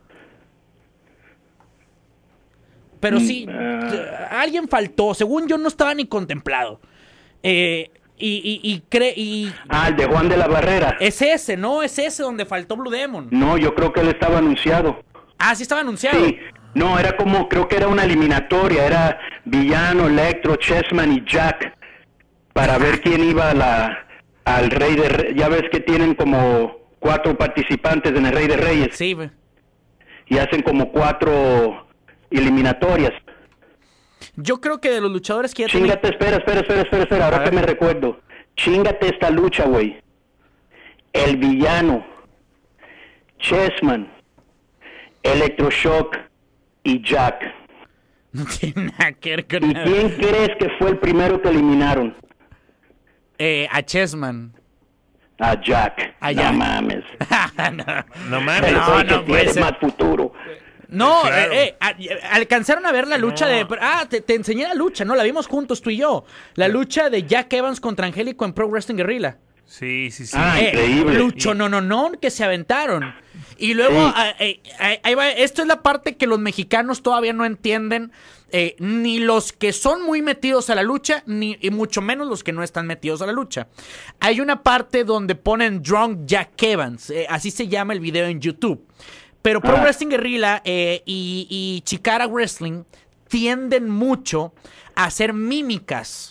Pero sí, ah. t- alguien faltó. Según yo, no estaba ni contemplado. Eh, y, y, y, cre- y Ah, el de Juan de la Barrera. es ese, ¿no? Es ese donde faltó Blue Demon. No, yo creo que él estaba anunciado. Ah, sí estaba anunciado. Sí, no, era como, creo que era una eliminatoria, era Villano, Electro, Chessman y Jack, para ver quién iba a la, al Rey de Reyes. Ya ves que tienen como cuatro participantes en el Rey de Reyes, Sí, güey. y hacen como cuatro eliminatorias. Yo creo que de los luchadores que ya tenían... Chíngate, espera, espera, espera, espera, espera, ahora A que ver. me recuerdo. Chíngate esta lucha, güey. El Villano, Chessman, Electroshock y Jack. No tiene nada que ver con ¿Y nada. quién crees que fue el primero que eliminaron? Eh, a Chessman. A Jack. A no Jack. mames. no. No mames. El no, güey que no puede tiene ser. más futuro. No, Claro. eh, eh, a- alcanzaron a ver la lucha No. de... Ah, te, te enseñé la lucha, ¿no? La vimos juntos tú y yo. La lucha de Jack Evans contra Angélico en Pro Wrestling Guerrilla. Sí, sí, sí. Ah, Eh, increíble. Lucho, no, no, no, que se aventaron. Y luego, Sí. ah, eh, eh, ahí va, esto es la parte que los mexicanos todavía no entienden, eh, ni los que son muy metidos a la lucha, ni y mucho menos los que no están metidos a la lucha. Hay una parte donde ponen Drunk Jack Evans, eh, así se llama el video en YouTube. Pero Pro Ah. Wrestling Guerrilla eh, y, y Chikara Wrestling tienden mucho a hacer mímicas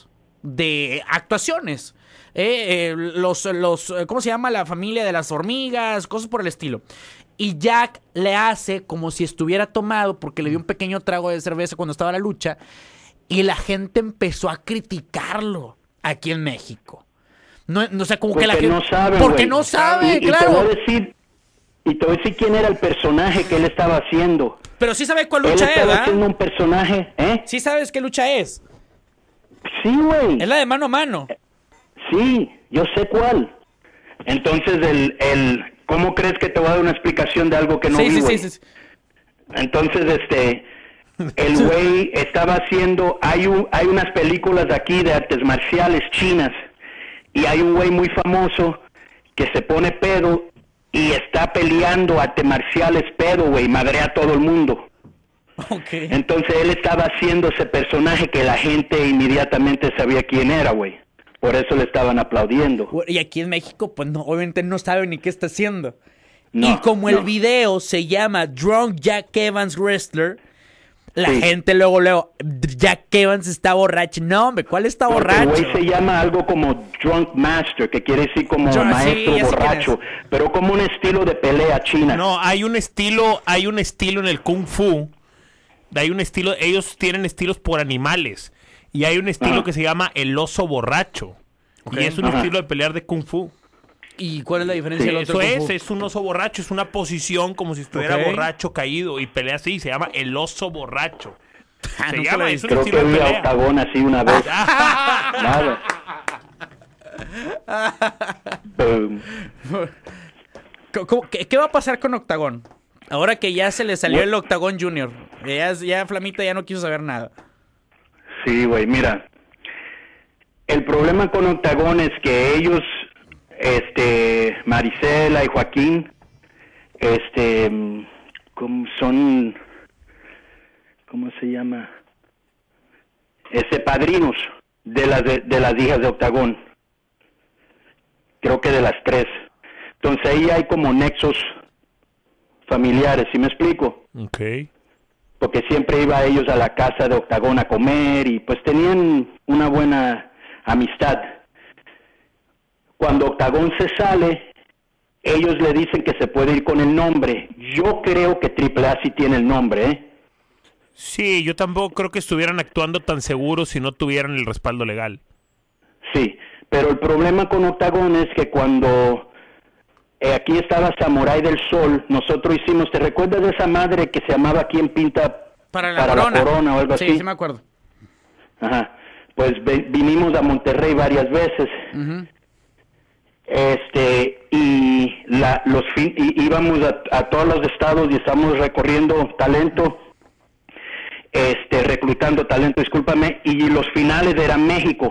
de actuaciones. Eh, eh, los, los, ¿cómo se llama? La familia de las hormigas, cosas por el estilo. Y Jack le hace como si estuviera tomado porque le dio un pequeño trago de cerveza cuando estaba en la lucha. Y la gente empezó a criticarlo aquí en México. No, no sé, como porque que la gente... no sabe, porque güey. no sabe, y, claro. Y te voy a decir, y te voy a decir quién era el personaje que él estaba haciendo. Pero sí sabe cuál Él lucha es, estaba ¿verdad? haciendo un personaje, ¿eh? Sí sabes qué lucha es. Sí, güey. Es la de mano a mano. Sí, yo sé cuál. Entonces, el, el, ¿cómo crees que te voy a dar una explicación de algo que no Sí, vi, sí, güey? sí, sí. Entonces, este, el güey estaba haciendo, hay, un, hay unas películas de aquí de artes marciales chinas, y hay un güey muy famoso que se pone pedo y está peleando artes marciales pedo, güey, madrea a todo el mundo. Okay. Entonces él estaba haciendo ese personaje que la gente inmediatamente sabía quién era, güey. Por eso le estaban aplaudiendo. Y aquí en México, pues no, obviamente no sabe ni qué está haciendo. No, y como no. el video se llama Drunk Jack Evans Wrestler, la Sí. gente luego, luego, Jack Evans está borracho. No, hombre, ¿cuál está Porque borracho? el güey se llama algo como Drunk Master, que quiere decir como Drunk, sí, maestro ya sé quién borracho, pero como un estilo de pelea china. No, hay un estilo, hay un estilo en el Kung Fu. Hay un estilo, ellos tienen estilos por animales. Y hay un estilo Ajá. que se llama el oso borracho. Ok. Y es un Ajá. estilo de pelear de Kung Fu. ¿Y cuál es la diferencia Sí, del otro? Eso Kung es, Fu? es un oso borracho, es una posición como si estuviera Ok. borracho, caído, y pelea así, se llama el oso borracho. Ah, Se nunca llama, lo he es un Creo estilo que de vi a pelea. Octagón así una vez. Nada. Boom. ¿Cómo- cómo- ¿Qué, qué va a pasar con Octagón? Ahora que ya se le salió el Octagón Junior. Ya, ya Flamita ya no quiso saber nada. Sí, güey, mira. El problema con Octagón es que ellos, este, Marisela y Joaquín, este, ¿cómo son? ¿Cómo se llama? Este, padrinos de las de, de las hijas de Octagón. Creo que de las tres. Entonces ahí hay como nexos familiares, ¿sí me explico? Ok. Porque siempre iba ellos a la casa de Octagón a comer y pues tenían una buena amistad. Cuando Octagón se sale, ellos le dicen que se puede ir con el nombre. Yo creo que Triple A sí tiene el nombre, ¿eh? Sí, yo tampoco creo que estuvieran actuando tan seguros si no tuvieran el respaldo legal. Sí, pero el problema con Octagón es que cuando eh, aquí estaba Samurai del Sol, nosotros hicimos, ¿te recuerdas de esa madre que se llamaba Quién Pinta Para la corona. corona o algo sí, así? sí me acuerdo. Ajá. Pues ve- vinimos a Monterrey varias veces. Ujú. Este, y la, los fin, y, íbamos a, a todos los estados y estamos recorriendo talento, este, reclutando talento, discúlpame, y los finales eran México.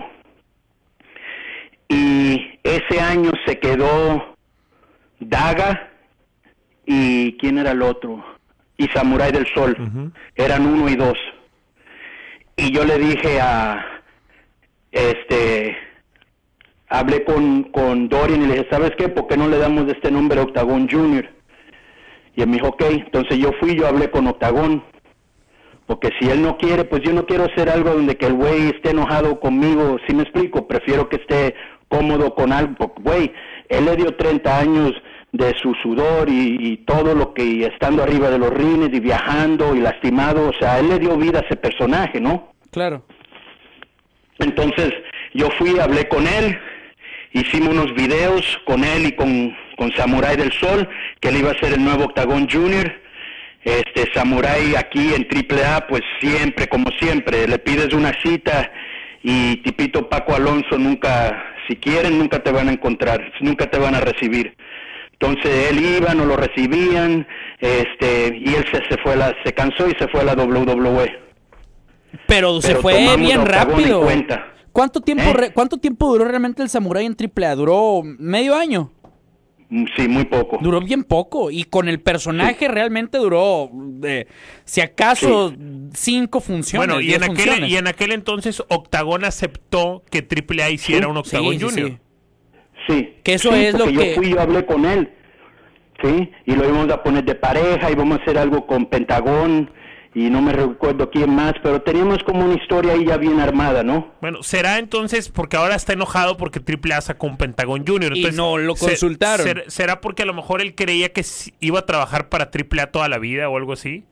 Y ese año se quedó Daga y ¿quién era el otro? Y Samurai del Sol. Ujú. Eran uno y dos. Y yo le dije a, este, hablé con, con Dorian y le dije, ¿sabes qué? ¿Por qué no le damos este nombre a Octagón Junior? Y él me dijo, ok. Entonces yo fui, yo hablé con Octagón. Porque si él no quiere, pues yo no quiero hacer algo donde que el güey esté enojado conmigo, ¿sí me explico? Prefiero que esté cómodo con algo, porque güey, él le dio treinta años de su sudor y, y todo lo que, y estando arriba de los rines y viajando y lastimado, o sea, él le dio vida a ese personaje, ¿no? Claro. Entonces yo fui, hablé con él, hicimos unos videos con él y con, con Samurai del Sol, que él iba a ser el nuevo Octagón Junior. Este Samurai aquí en Triple A, pues siempre, como siempre, le pides una cita y tipito Paco Alonso nunca, si quieren, nunca te van a encontrar, nunca te van a recibir. Entonces él iba, no lo recibían, este, y él se, se fue a la, se cansó y se fue a la doble u doble u E. Pero, se Pero fue tomamos bien a Octagón en rápido. cuenta. ¿Cuánto tiempo, ¿Eh? re- ¿Cuánto tiempo duró realmente el Samurai en Triple A? ¿Duró medio año? Mm, Sí, muy poco. Duró bien poco. Y con el personaje realmente duró, eh, si acaso, cinco funciones. Bueno, y diez en, aquel, funciones. y en aquel entonces Octagón aceptó que Triple A hiciera Sí, un Octagón sí, sí, Junior. sí. Sí. Que eso sí, es lo porque que- yo fui, yo hablé con él, sí, y lo íbamos a poner de pareja, íbamos a hacer algo con Pentagón y no me recuerdo quién más, pero teníamos como una historia ahí ya bien armada, ¿no? Bueno, será entonces porque ahora está enojado porque Triple A sacó un Pentagón Junior. Entonces, y no lo consultaron. Ser, ¿Será porque a lo mejor él creía que iba a trabajar para Triple A toda la vida o algo así?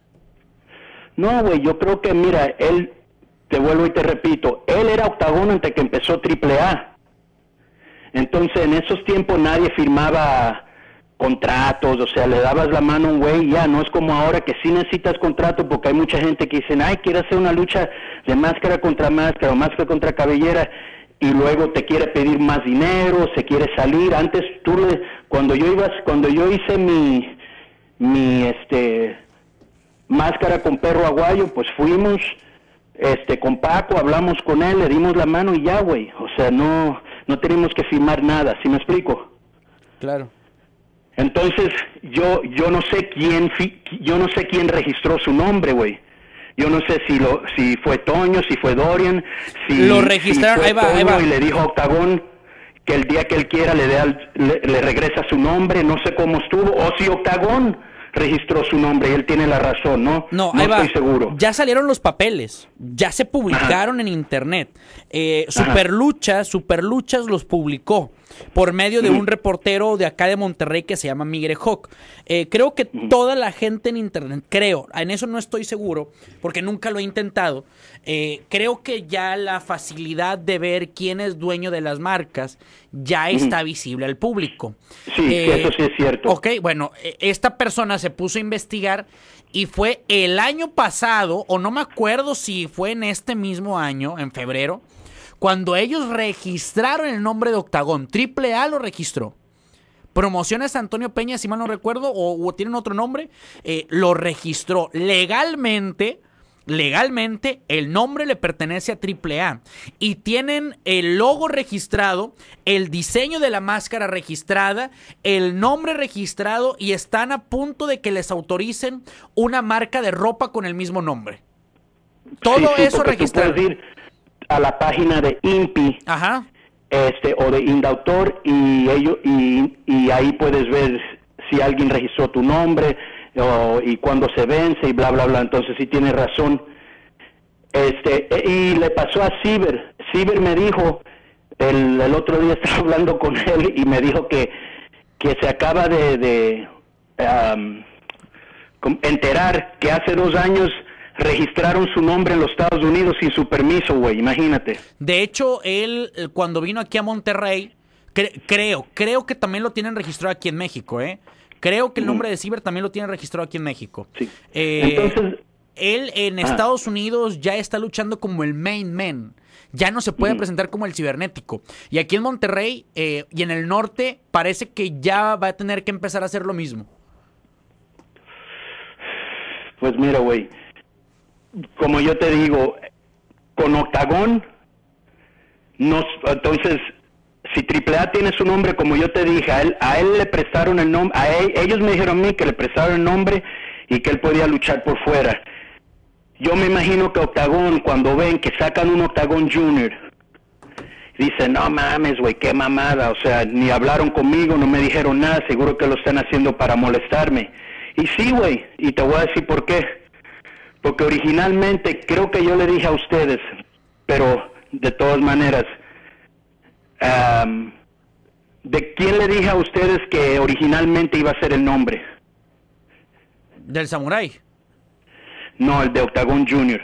No, güey, yo creo que, mira, él, te vuelvo y te repito, él era Octagón antes que empezó Triple A. Entonces, en esos tiempos nadie firmaba contratos, o sea, le dabas la mano a un güey, ya, no es como ahora que sí necesitas contrato, porque hay mucha gente que dicen, ay, quiere hacer una lucha de máscara contra máscara o máscara contra cabellera, y luego te quiere pedir más dinero, se quiere salir. Antes tú le, cuando yo ibas, cuando yo hice mi, mi, este, máscara con Perro Aguayo, pues fuimos, este, con Paco, hablamos con él, le dimos la mano y ya, güey, o sea, no, no tenemos que firmar nada, ¿sí me explico? Claro. Entonces, yo yo no sé quién fi, yo no sé quién registró su nombre, güey. Yo no sé si lo si fue Toño, si fue Dorian, si lo registraron, si ahí va, ahí va. Y le dijo a Octagón que el día que él quiera le dé al, le, le regresa su nombre, no sé cómo estuvo, o si Octagón registró su nombre y él tiene la razón, ¿no? No, no ahí estoy va. seguro. Ya salieron los papeles, ya se publicaron Ajá. en internet. Eh, Superluchas, Superluchas los publicó por medio de un reportero de acá de Monterrey que se llama Migre Hawk. Eh, creo que toda la gente en internet, creo, en eso no estoy seguro, porque nunca lo he intentado, eh, creo que ya la facilidad de ver quién es dueño de las marcas ya está visible al público. Sí, eh, eso sí es cierto. Ok, bueno, esta persona se puso a investigar y fue el año pasado, o no me acuerdo si fue en este mismo año, en febrero, cuando ellos registraron el nombre de Octagón. Triple A lo registró. Promociones Antonio Peña, si mal no recuerdo, o, o tienen otro nombre, eh, lo registró. Legalmente, legalmente, el nombre le pertenece a Triple A. Y tienen el logo registrado, el diseño de la máscara registrada, el nombre registrado, y están a punto de que les autoricen una marca de ropa con el mismo nombre. Todo sí, sí, eso registrado. A la página de I N P I, Ajá. este o de Indautor, y ellos y, y ahí puedes ver si alguien registró tu nombre o, y cuándo se vence y bla bla bla. Entonces sí tienes razón. Este y le pasó a Ciber. Ciber me dijo el, el otro día, estaba hablando con él y me dijo que que se acaba de, de um, enterar que hace dos años registraron su nombre en los Estados Unidos sin su permiso, güey, imagínate. De hecho, él, cuando vino aquí a Monterrey, cre creo, creo que también lo tienen registrado aquí en México, ¿eh? Creo que el nombre mm. de Ciber también lo tienen registrado aquí en México. Sí. Eh, Entonces... Él en ah. Estados Unidos ya está luchando como el main man. Ya no se puede mm. presentar como el cibernético. Y aquí en Monterrey eh, y en el norte parece que ya va a tener que empezar a hacer lo mismo. Pues mira, güey, como yo te digo, con Octagón, nos, entonces, si Triple A tiene su nombre, como yo te dije, a él, a él le prestaron el nombre, a él, ellos me dijeron a mí que le prestaron el nombre y que él podía luchar por fuera. Yo me imagino que Octagón, cuando ven que sacan un Octagón Junior, dicen, no mames, güey, qué mamada, o sea, ni hablaron conmigo, no me dijeron nada, seguro que lo están haciendo para molestarme. Y sí, güey, y te voy a decir por qué. Porque originalmente, creo que yo le dije a ustedes, pero de todas maneras, um, ¿de quién le dije a ustedes que originalmente iba a ser el nombre? ¿Del Samurai? No, el de Octagón Junior.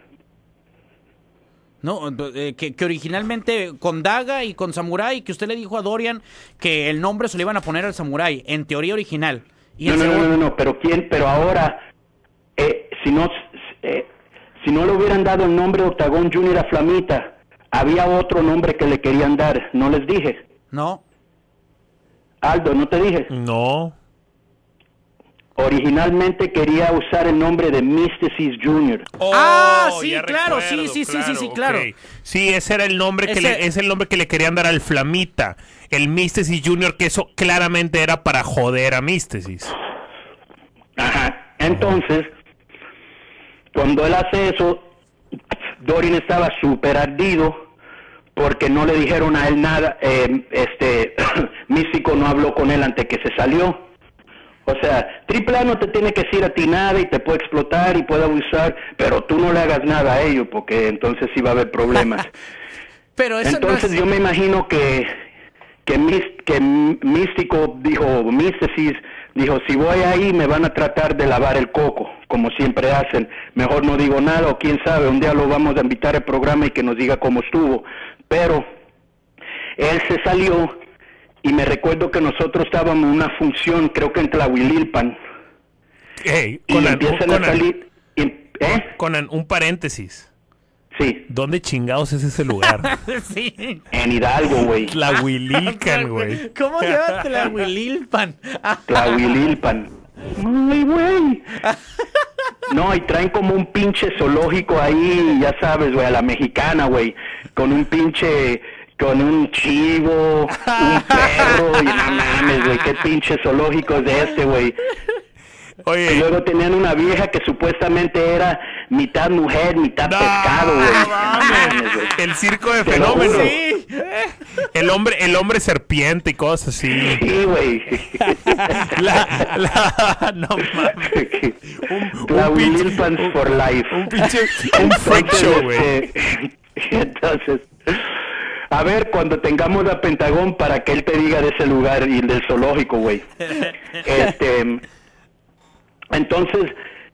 No, eh, que, que originalmente con Daga y con Samurai, que usted le dijo a Dorian que el nombre se le iban a poner al Samurai, en teoría original. Y no, no, segundo... no, no, no, pero quién, pero ahora, eh, si no, eh, si no le hubieran dado el nombre de Octagón Junior a Flamita, había otro nombre que le querían dar, ¿no les dije? No. Aldo, ¿no te dije? No. Originalmente quería usar el nombre de Mysticis Junior Oh, ah, sí, claro, recuerdo, sí, sí, claro, sí, sí, claro. Okay. Sí, ese era el nombre que ese... le, es el nombre que le querían dar al Flamita, el Mysticis Junior, que eso claramente era para joder a Mysticis. Ajá. Entonces, cuando él hace eso, Dorian estaba súper ardido porque no le dijeron a él nada. Eh, este Místico no habló con él antes que se salió. O sea, Triple A no te tiene que decir a ti nada y te puede explotar y puede abusar, pero tú no le hagas nada a ellos porque entonces sí va a haber problemas. Pero eso entonces no es... yo me imagino que que, Mis, que Místico dijo, Místesis dijo, si voy ahí me van a tratar de lavar el coco, como siempre hacen. Mejor no digo nada o quién sabe, un día lo vamos a invitar al programa y que nos diga cómo estuvo. Pero él se salió y me recuerdo que nosotros estábamos en una función, creo que en Tlahuililpan. Hey, y Conan, empiezan Conan, a salir... Y, ¿eh? Conan, un paréntesis. Sí. ¿Dónde chingados es ese lugar? Sí. En Hidalgo, güey. Tlahuililcan, güey. ¿Cómo se llama Tlahuililpan? Tlahuililpan. Ay, güey. No, y traen como un pinche zoológico ahí, ya sabes, güey, a la mexicana, güey. Con un pinche... Con un chivo, un perro, y no mames, güey, qué pinche zoológico es de este, güey. Oye. Y luego tenían una vieja que supuestamente era mitad mujer, mitad No, pescado, güey. no mames. El circo de Te lo fenómenos. juro. Sí. El hombre, el hombre serpiente y cosas así. Sí, güey. La, la, no mames. Un, Tlahuililpans un- for life. Un pinche, un freak Entonces, show, güey. este, entonces, a ver, cuando tengamos a Pentagón para que él te diga de ese lugar y del zoológico, güey. Este, entonces,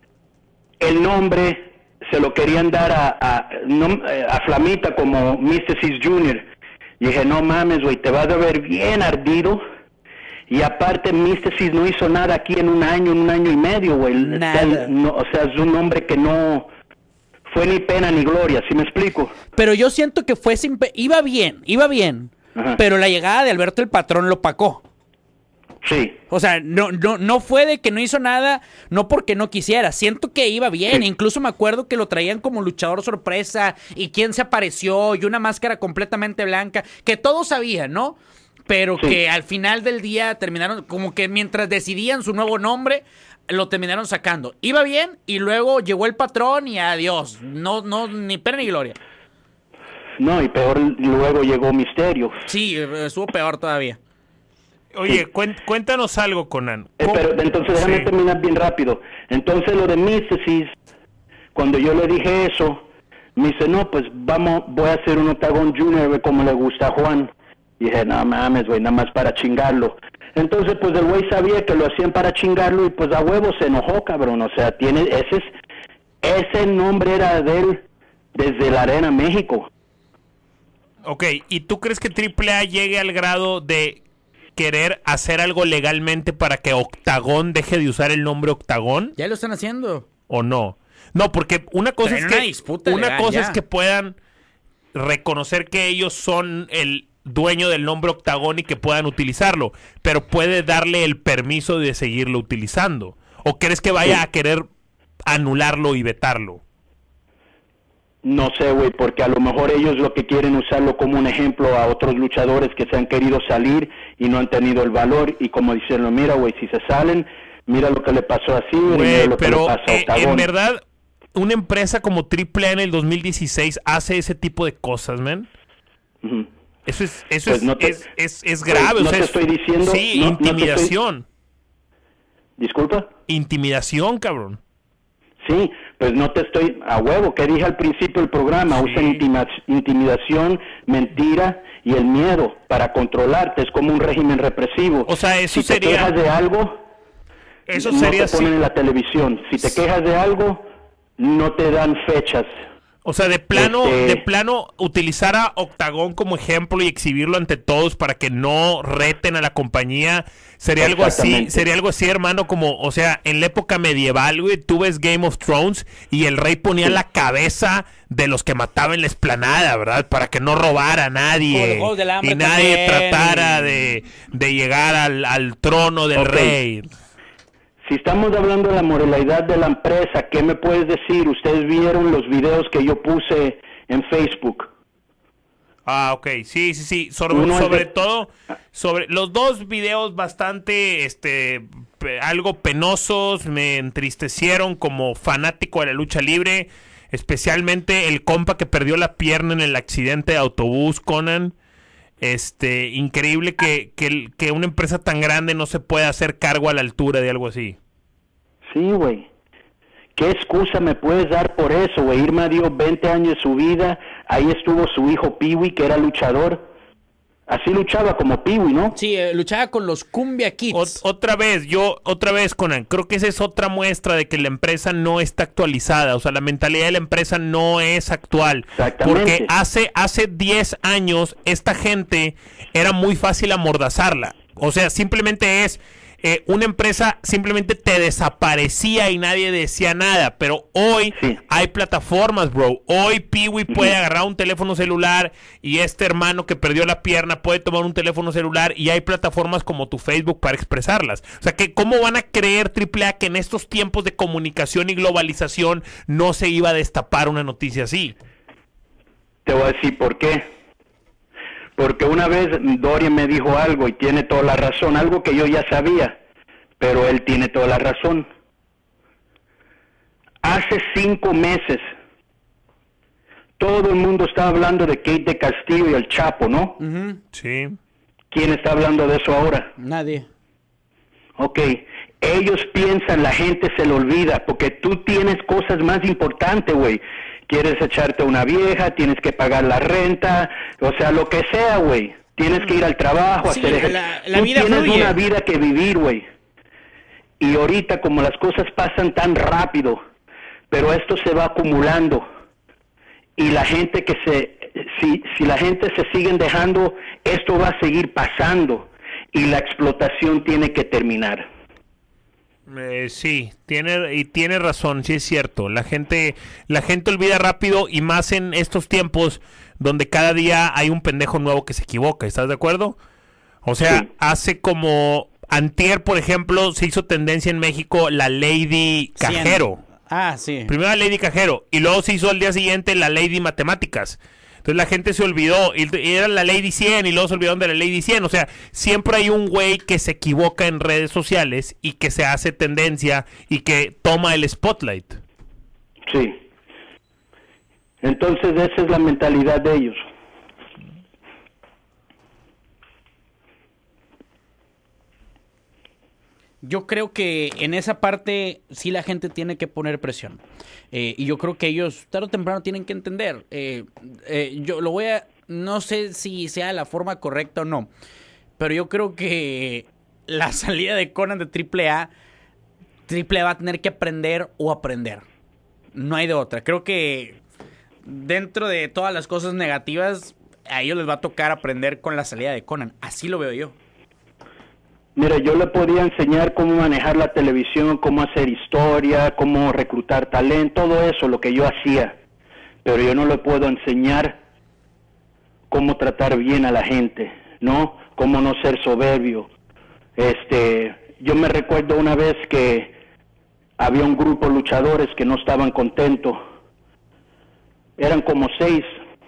el nombre se lo querían dar a, a, no, a Flamita como Místesis Junior Y dije, no mames, güey, te vas a ver bien ardido. Y aparte, Místesis no hizo nada aquí en un año, en un año y medio, güey. Nada. No, o sea, es un hombre que no fue ni pena ni gloria, ¿sí me explico? Pero yo siento que fue sin... pe- Iba bien, iba bien. Ajá. Pero la llegada de Alberto el Patrón lo opacó. Sí. O sea, no, no, no fue de que no hizo nada, no porque no quisiera. Siento que iba bien. Sí. Incluso me acuerdo que lo traían como luchador sorpresa. Y quién se apareció. Y una máscara completamente blanca. Que todos sabían, ¿no? Pero Sí. que al final del día terminaron, como que mientras decidían su nuevo nombre, lo terminaron sacando. Iba bien y luego llegó el Patrón y adiós. No, no, ni pena ni gloria. No, y peor luego llegó Misterio. Sí, estuvo peor todavía. Oye, cuen- cuéntanos algo, Conan. Eh, ¿Cómo- pero entonces déjame Sí. terminar bien rápido. Entonces lo de Místesis, cuando yo le dije eso, me dice, no, pues vamos, voy a hacer un Octagon Junior, güey, como le gusta a Juan. Y dije, no mames, güey, nada más para chingarlo. Entonces, pues el güey sabía que lo hacían para chingarlo y pues a huevo se enojó, cabrón. O sea, tiene, ese es, ese nombre era de él desde la Arena México. Ok, ¿y tú crees que Triple A llegue al grado de querer hacer algo legalmente para que Octagón deje de usar el nombre Octagón Ya lo están haciendo. o no? No, porque una cosa Traen es que una disputa una legal cosa ya. es que puedan reconocer que ellos son el dueño del nombre Octagón y que puedan utilizarlo, pero puede darle el permiso de seguirlo utilizando. ¿O crees que vaya Sí. a querer anularlo y vetarlo? No sé, güey, porque a lo mejor ellos lo que quieren usarlo como un ejemplo a otros luchadores que se han querido salir y no han tenido el valor y como diciendo, mira, güey, si se salen, mira lo que le pasó a Ciber y mira Güey, lo que le pero pasó a eh, Octagón. en verdad, una empresa como Triple A en el dos mil dieciséis hace ese tipo de cosas, man. Ujú. Eso es, eso Pues es, no te- es, es, es Pues grave. no o sea, te es- estoy diciendo- Sí, no- no te estoy- intimidación. Disculpa. Intimidación, cabrón. Sí, pues no te estoy a huevo, que dije al principio del programa, Sí. usan intima- intimidación, mentira y el miedo para controlarte, es como un régimen represivo. O sea, eso si te sería- quejas de algo, Eso no sería te ponen así. en la televisión. Si te quejas de algo, no te dan fechas. O sea, de plano, Este- de plano, utilizar a Octagón como ejemplo y exhibirlo ante todos para que no reten a la compañía. Sería algo así, Exactamente. sería algo así, hermano, como, o sea, en la época medieval, güey, tú ves Game of Thrones y el rey ponía Sí. la cabeza de los que mataban en la esplanada, ¿verdad? Para que no robara a Como nadie los Juegos del Hambre y nadie también. tratara de, de llegar al, al trono del Ok. rey. Si estamos hablando de la moralidad de la empresa, ¿qué me puedes decir? Ustedes vieron los videos que yo puse en Facebook. Ah, ok, sí, sí, sí, sobre, Uno es sobre de- todo, sobre los dos videos bastante, este, pe- algo penosos, me entristecieron como fanático de la lucha libre, especialmente el compa que perdió la pierna en el accidente de autobús, Conan, Este, increíble que, que, que una empresa tan grande no se pueda hacer cargo a la altura de algo así. Sí, güey. ¿Qué excusa me puedes dar por eso, güey? Irma dio veinte años de su vida, ahí estuvo su hijo Pee-wee, que era luchador. Así luchaba como Pee-wee, ¿no? Sí, eh, luchaba con los Cumbia Kids. Ot otra vez, yo, otra vez, Conan, creo que esa es otra muestra de que la empresa no está actualizada. O sea, la mentalidad de la empresa no es actual. Exactamente. Porque hace, hace diez años, esta gente era muy fácil amordazarla. O sea, simplemente es... Eh, una empresa simplemente te desaparecía y nadie decía nada, pero hoy sí. hay plataformas, bro. Hoy Pee-wee Uh-huh. puede agarrar un teléfono celular y este hermano que perdió la pierna puede tomar un teléfono celular y hay plataformas como tu Facebook para expresarlas. O sea, que ¿cómo van a creer triple A que en estos tiempos de comunicación y globalización no se iba a destapar una noticia así? Te voy a decir por qué. Porque una vez Dorian me dijo algo y tiene toda la razón, algo que yo ya sabía, pero él tiene toda la razón. Hace cinco meses, todo el mundo estaba hablando de Kate de Castillo y el Chapo, ¿no? Uh-huh. Sí. ¿Quién está hablando de eso ahora? Nadie. Ok, ellos piensan, la gente se lo olvida, porque tú tienes cosas más importantes, güey. Quieres echarte a una vieja, tienes que pagar la renta, o sea, lo que sea, güey. Tienes que ir al trabajo, Sí, hacer ejercicio. la- la Tú vida tienes fluye. una vida que vivir, güey. Y ahorita, como las cosas pasan tan rápido, pero esto se va acumulando. Y la gente que se... Si, si la gente se siguen dejando, esto va a seguir pasando. Y la explotación tiene que terminar. Eh, sí, tiene y tiene razón, sí es cierto. La gente, la gente olvida rápido y más en estos tiempos donde cada día hay un pendejo nuevo que se equivoca. ¿Estás de acuerdo? O sea, Sí. hace como antier, por ejemplo, se hizo tendencia en México la Lady Cajero. cien. Ah, sí. Primero la Lady Cajero y luego se hizo al día siguiente la Lady Matemáticas. Entonces la gente se olvidó y y era la Lady cien y luego se olvidaron de la Lady cien. O sea, siempre hay un güey que se equivoca en redes sociales y que se hace tendencia y que toma el spotlight. Sí. Entonces esa es la mentalidad de ellos. Yo creo que en esa parte sí la gente tiene que poner presión. Eh, y yo creo que ellos tarde o temprano tienen que entender. Eh, eh, yo lo voy a... No sé si sea la forma correcta o no. Pero yo creo que la salida de Conan de triple A, triple A va a tener que aprender o aprender. No hay de otra. Creo que dentro de todas las cosas negativas, a ellos les va a tocar aprender con la salida de Conan. Así lo veo yo. Mira, yo le podía enseñar cómo manejar la televisión, cómo hacer historia, cómo reclutar talento, todo eso, lo que yo hacía. Pero yo no le puedo enseñar cómo tratar bien a la gente, ¿no? Cómo no ser soberbio. Este, yo me recuerdo una vez que había un grupo de luchadores que no estaban contentos. Eran como seis.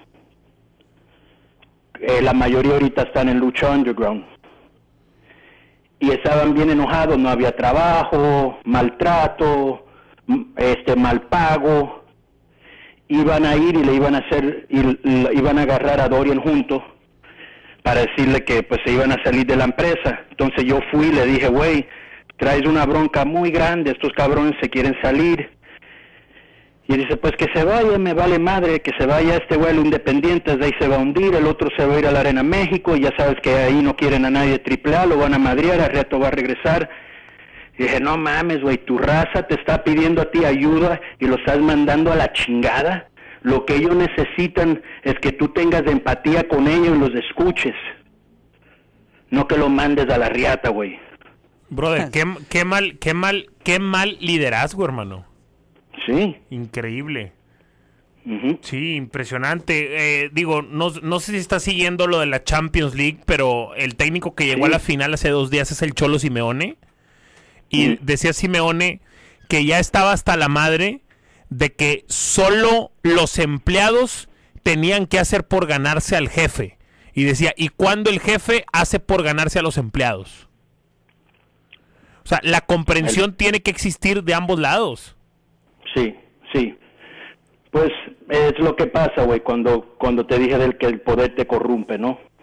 Eh, la mayoría ahorita están en Lucha Underground. Y estaban bien enojados, no había trabajo, maltrato, este mal pago. Iban a ir y le iban a hacer, y, y, iban a agarrar a Dorian juntos para decirle que pues se iban a salir de la empresa. Entonces yo fui y le dije, güey, traes una bronca muy grande, estos cabrones se quieren salir. Y dice, pues que se vaya, me vale madre, que se vaya este güey Independientes, de ahí se va a hundir, el otro se va a ir a la Arena México, y ya sabes que ahí no quieren a nadie de triple A, lo van a madrear, al rato va a regresar. Y dije, no mames, güey, tu raza te está pidiendo a ti ayuda y lo estás mandando a la chingada. Lo que ellos necesitan es que tú tengas empatía con ellos y los escuches. No que lo mandes a la riata, güey. Brother, qué, qué mal, qué mal, qué mal liderazgo, hermano. Sí. Increíble. Uh-huh. Sí, impresionante. Eh, digo, no, no sé si está siguiendo lo de la Champions League, pero el técnico que llegó Sí. a la final hace dos días es el Cholo Simeone. Y Mm. decía Simeone que ya estaba hasta la madre de que solo los empleados tenían que hacer por ganarse al jefe. Y decía, ¿y cuándo el jefe hace por ganarse a los empleados? O sea, la comprensión El... tiene que existir de ambos lados. Sí, sí. Pues es lo que pasa, güey, cuando, cuando te dije del que el poder te corrompe, ¿no?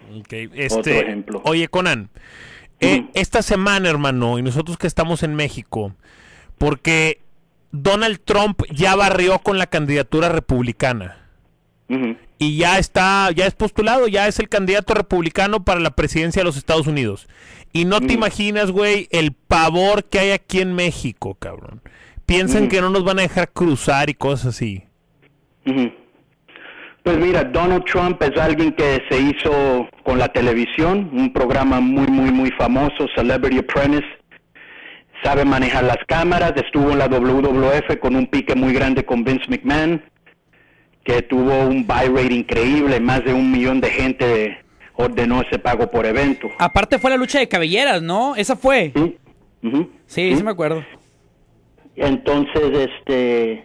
Okay. Este, Otro ejemplo. Oye, Conan, eh, esta semana, hermano, y nosotros que estamos en México, porque Donald Trump ya barrió con la candidatura republicana. Uh-huh. Y ya está, ya es postulado, ya es el candidato republicano para la presidencia de los Estados Unidos. Y no uh-huh. te imaginas, güey, el pavor que hay aquí en México, cabrón. Piensan uh-huh. que no nos van a dejar cruzar y cosas así. Uh-huh. Pues mira, Donald Trump es alguien que se hizo con la televisión, un programa muy, muy, muy famoso, Celebrity Apprentice. Sabe manejar las cámaras, estuvo en la doble u doble u efe con un pique muy grande con Vince McMahon, que tuvo un buy rate increíble, más de un millón de gente ordenó ese pago por evento. Aparte fue la lucha de cabelleras, ¿no? Esa fue. Sí, uh-huh. sí, sí, sí me acuerdo. Entonces, este...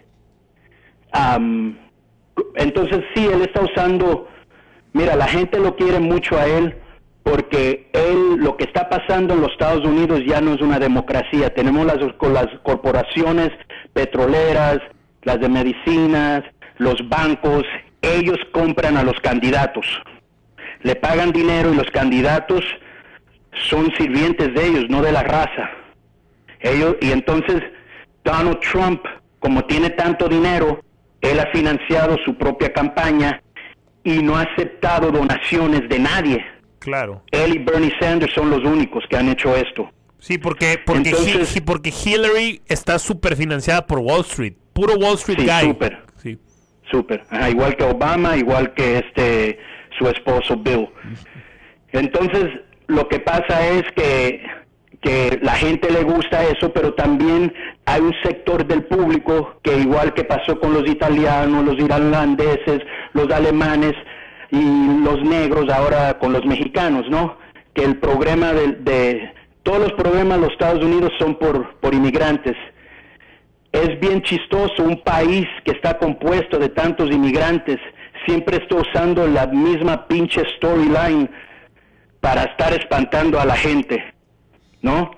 Um, entonces sí, él está usando, mira, la gente lo quiere mucho a él porque él, lo que está pasando en los Estados Unidos ya no es una democracia. Tenemos las, las corporaciones petroleras, las de medicinas, los bancos, ellos compran a los candidatos, le pagan dinero y los candidatos son sirvientes de ellos, no de la raza. Ellos, y entonces Donald Trump, como tiene tanto dinero, él ha financiado su propia campaña y no ha aceptado donaciones de nadie. Claro. Él y Bernie Sanders son los únicos que han hecho esto. Sí, porque porque, Entonces, Hi, porque Hillary está súper financiada por Wall Street. Puro Wall Street sí, guy. Súper. Sí, súper. Ajá, igual que Obama, igual que este su esposo Bill. Entonces, lo que pasa es que que la gente le gusta eso, pero también hay un sector del público que igual que pasó con los italianos, los irlandeses, los alemanes y los negros, ahora con los mexicanos, ¿no? Que el problema de, de todos los problemas de los Estados Unidos son por, por inmigrantes. Es bien chistoso, un país que está compuesto de tantos inmigrantes siempre está usando la misma pinche storyline para estar espantando a la gente, ¿no?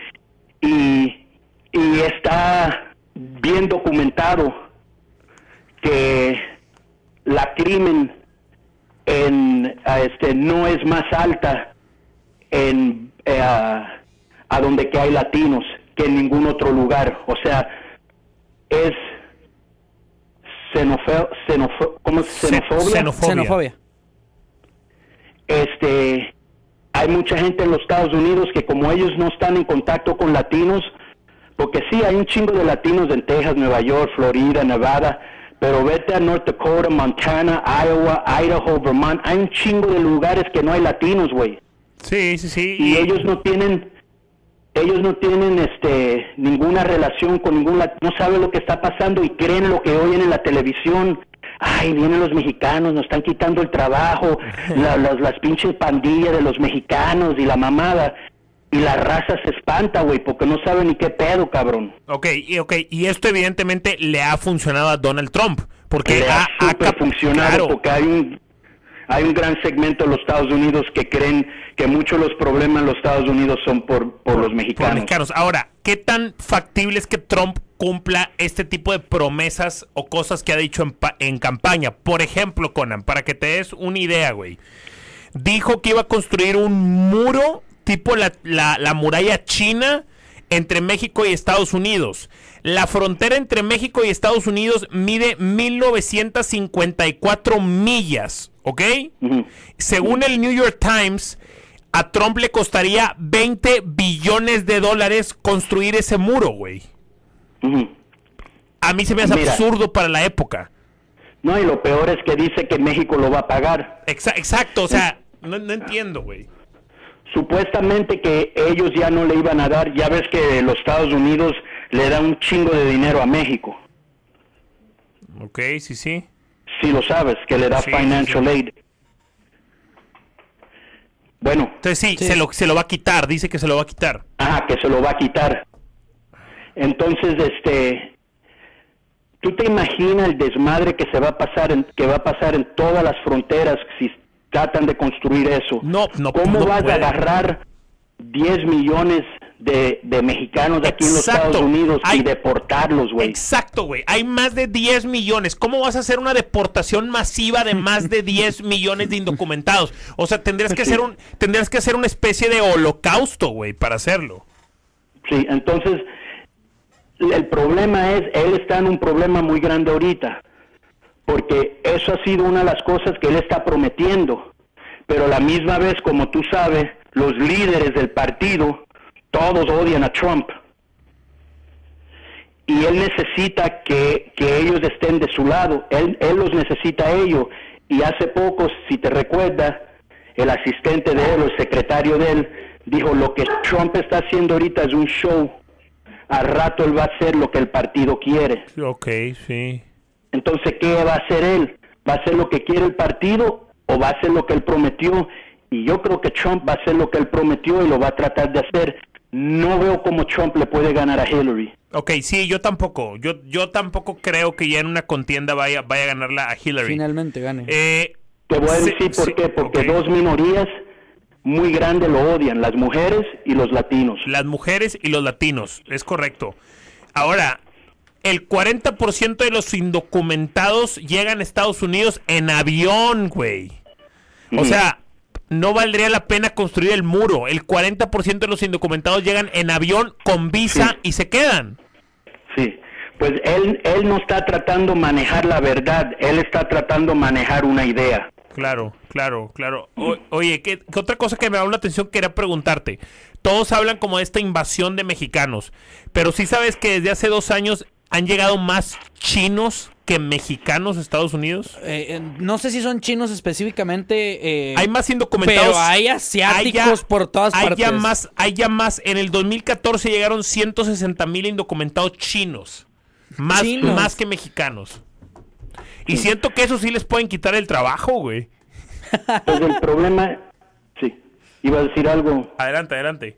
Y, y está bien documentado que la crimen en este no es más alta en eh, a, a donde que hay latinos que en ningún otro lugar. O sea, es xenofo, xenofo, ¿cómo es? xenofobia. Xenofobia. Xenofobia. Este, hay mucha gente en los Estados Unidos que como ellos no están en contacto con latinos, porque sí, hay un chingo de latinos en Texas, Nueva York, Florida, Nevada, pero vete a North Dakota, Montana, Iowa, Idaho, Vermont, hay un chingo de lugares que no hay latinos, güey. Sí, sí, sí. Y ellos no tienen, ellos no tienen este ninguna relación con ningún latino, no saben lo que está pasando y creen lo que oyen en la televisión. Ay, vienen los mexicanos, nos están quitando el trabajo, la, las, las pinches pandillas de los mexicanos y la mamada. Y la raza se espanta, güey, porque no sabe ni qué pedo, cabrón. Ok, y, okay, y esto evidentemente le ha funcionado a Donald Trump. Porque le ha, ha, ha funcionado, claro. porque hay un, hay un gran segmento de los Estados Unidos que creen que muchos de los problemas en los Estados Unidos son por, por, por los mexicanos. Por mexicanos. Ahora, ¿qué tan factible es que Trump cumpla este tipo de promesas o cosas que ha dicho en, en campaña? Por ejemplo, Conan, para que te des una idea, güey. Dijo que iba a construir un muro tipo la, la, la muralla china entre México y Estados Unidos. La frontera entre México y Estados Unidos mide mil novecientas cincuenta y cuatro millas, ¿ok? Uh-huh. Según el New York Times, a Trump le costaría veinte billones de dólares construir ese muro, güey. Uh-huh. A mí se me hace Mira, absurdo para la época. No, y lo peor es que dice que México lo va a pagar. Exa- exacto, o sea, no, no entiendo, güey. Supuestamente que ellos ya no le iban a dar, ya ves que los Estados Unidos le dan un chingo de dinero a México. Ok, sí, sí. Sí lo sabes, que le da sí, financial sí, sí. aid. Bueno. Entonces sí, sí. Se, lo, se lo va a quitar, dice que se lo va a quitar. Ah, que se lo va a quitar. Entonces, este, ¿tú te imaginas el desmadre que se va a pasar en, que va a pasar en todas las fronteras si tratan de construir eso? No, no. ¿Cómo no vas puede. a agarrar diez millones de, de mexicanos aquí en los Exacto. Estados Unidos Hay- y deportarlos, güey. Exacto, güey. Hay más de diez millones. ¿Cómo vas a hacer una deportación masiva de más de diez millones de indocumentados? O sea, tendrías que hacer un tendrías que hacer una especie de holocausto, güey, para hacerlo. Sí, entonces el problema es, él está en un problema muy grande ahorita, porque eso ha sido una de las cosas que él está prometiendo, pero a la misma vez, como tú sabes, los líderes del partido, todos odian a Trump, y él necesita que, que ellos estén de su lado, él, él los necesita a ellos, y hace poco, si te recuerdas, el asistente de él, el secretario de él, dijo, lo que Trump está haciendo ahorita es un show, al rato él va a hacer lo que el partido quiere. Ok, sí. Entonces, ¿qué va a hacer él? ¿Va a hacer lo que quiere el partido o va a hacer lo que él prometió? Y yo creo que Trump va a hacer lo que él prometió y lo va a tratar de hacer. No veo cómo Trump le puede ganar a Hillary. Ok, sí, yo tampoco. Yo, yo tampoco creo que ya en una contienda vaya, vaya a ganarla a Hillary. Finalmente gane. Eh, Te voy a sí, decir por sí, qué. Porque ok. dos minorías muy grandes lo odian, las mujeres y los latinos. Las mujeres y los latinos, es correcto. Ahora, el cuarenta por ciento de los indocumentados llegan a Estados Unidos en avión, güey. O Ujú. sea, no valdría la pena construir el muro. El cuarenta por ciento de los indocumentados llegan en avión con visa Sí. y se quedan. Sí, pues él, él no está tratando de manejar la verdad, él está tratando de manejar una idea. Claro, claro, claro. O- oye, ¿qué, qué otra cosa que me llamó la atención quería preguntarte? Todos hablan como de esta invasión de mexicanos, pero sí sabes que desde hace dos años han llegado más chinos que mexicanos a Estados Unidos. Eh, eh, no sé si son chinos específicamente. eh, Hay más indocumentados. Pero hay asiáticos Hay ya- por todas hay partes. Ya más, hay ya más. En el dos mil catorce llegaron ciento sesenta mil indocumentados chinos. Más, Chinos. más que mexicanos. Y siento que eso sí les pueden quitar el trabajo, güey. Pues el problema, sí, iba a decir algo, Adelante, adelante.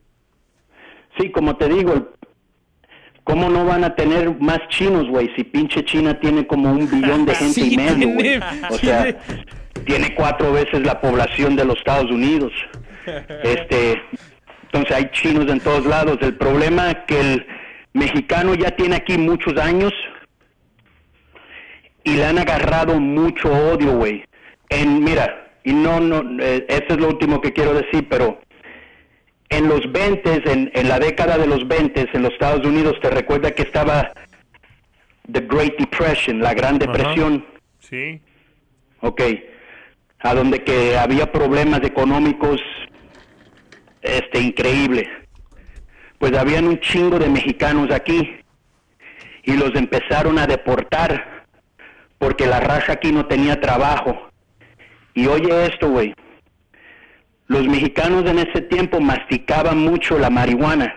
sí, como te digo, el- ¿cómo no van a tener más chinos, güey? Si pinche China tiene como un billón de gente Sí, y medio, güey. tiene- O sea, tiene cuatro veces la población de los Estados Unidos. Este, entonces hay chinos en todos lados. El problema es que el mexicano ya tiene aquí muchos años y le han agarrado mucho odio, güey. En, mira, y no, no, eh, eso es lo último que quiero decir, pero en los veinte, en, en la década de los veinte, en los Estados Unidos, te recuerda que estaba The Great Depression, la Gran Depresión, Sí. ok, a donde que había problemas económicos, este, increíble. Pues habían un chingo de mexicanos aquí y los empezaron a deportar porque la raza aquí no tenía trabajo. Y oye esto, güey. Los mexicanos en ese tiempo masticaban mucho la marihuana.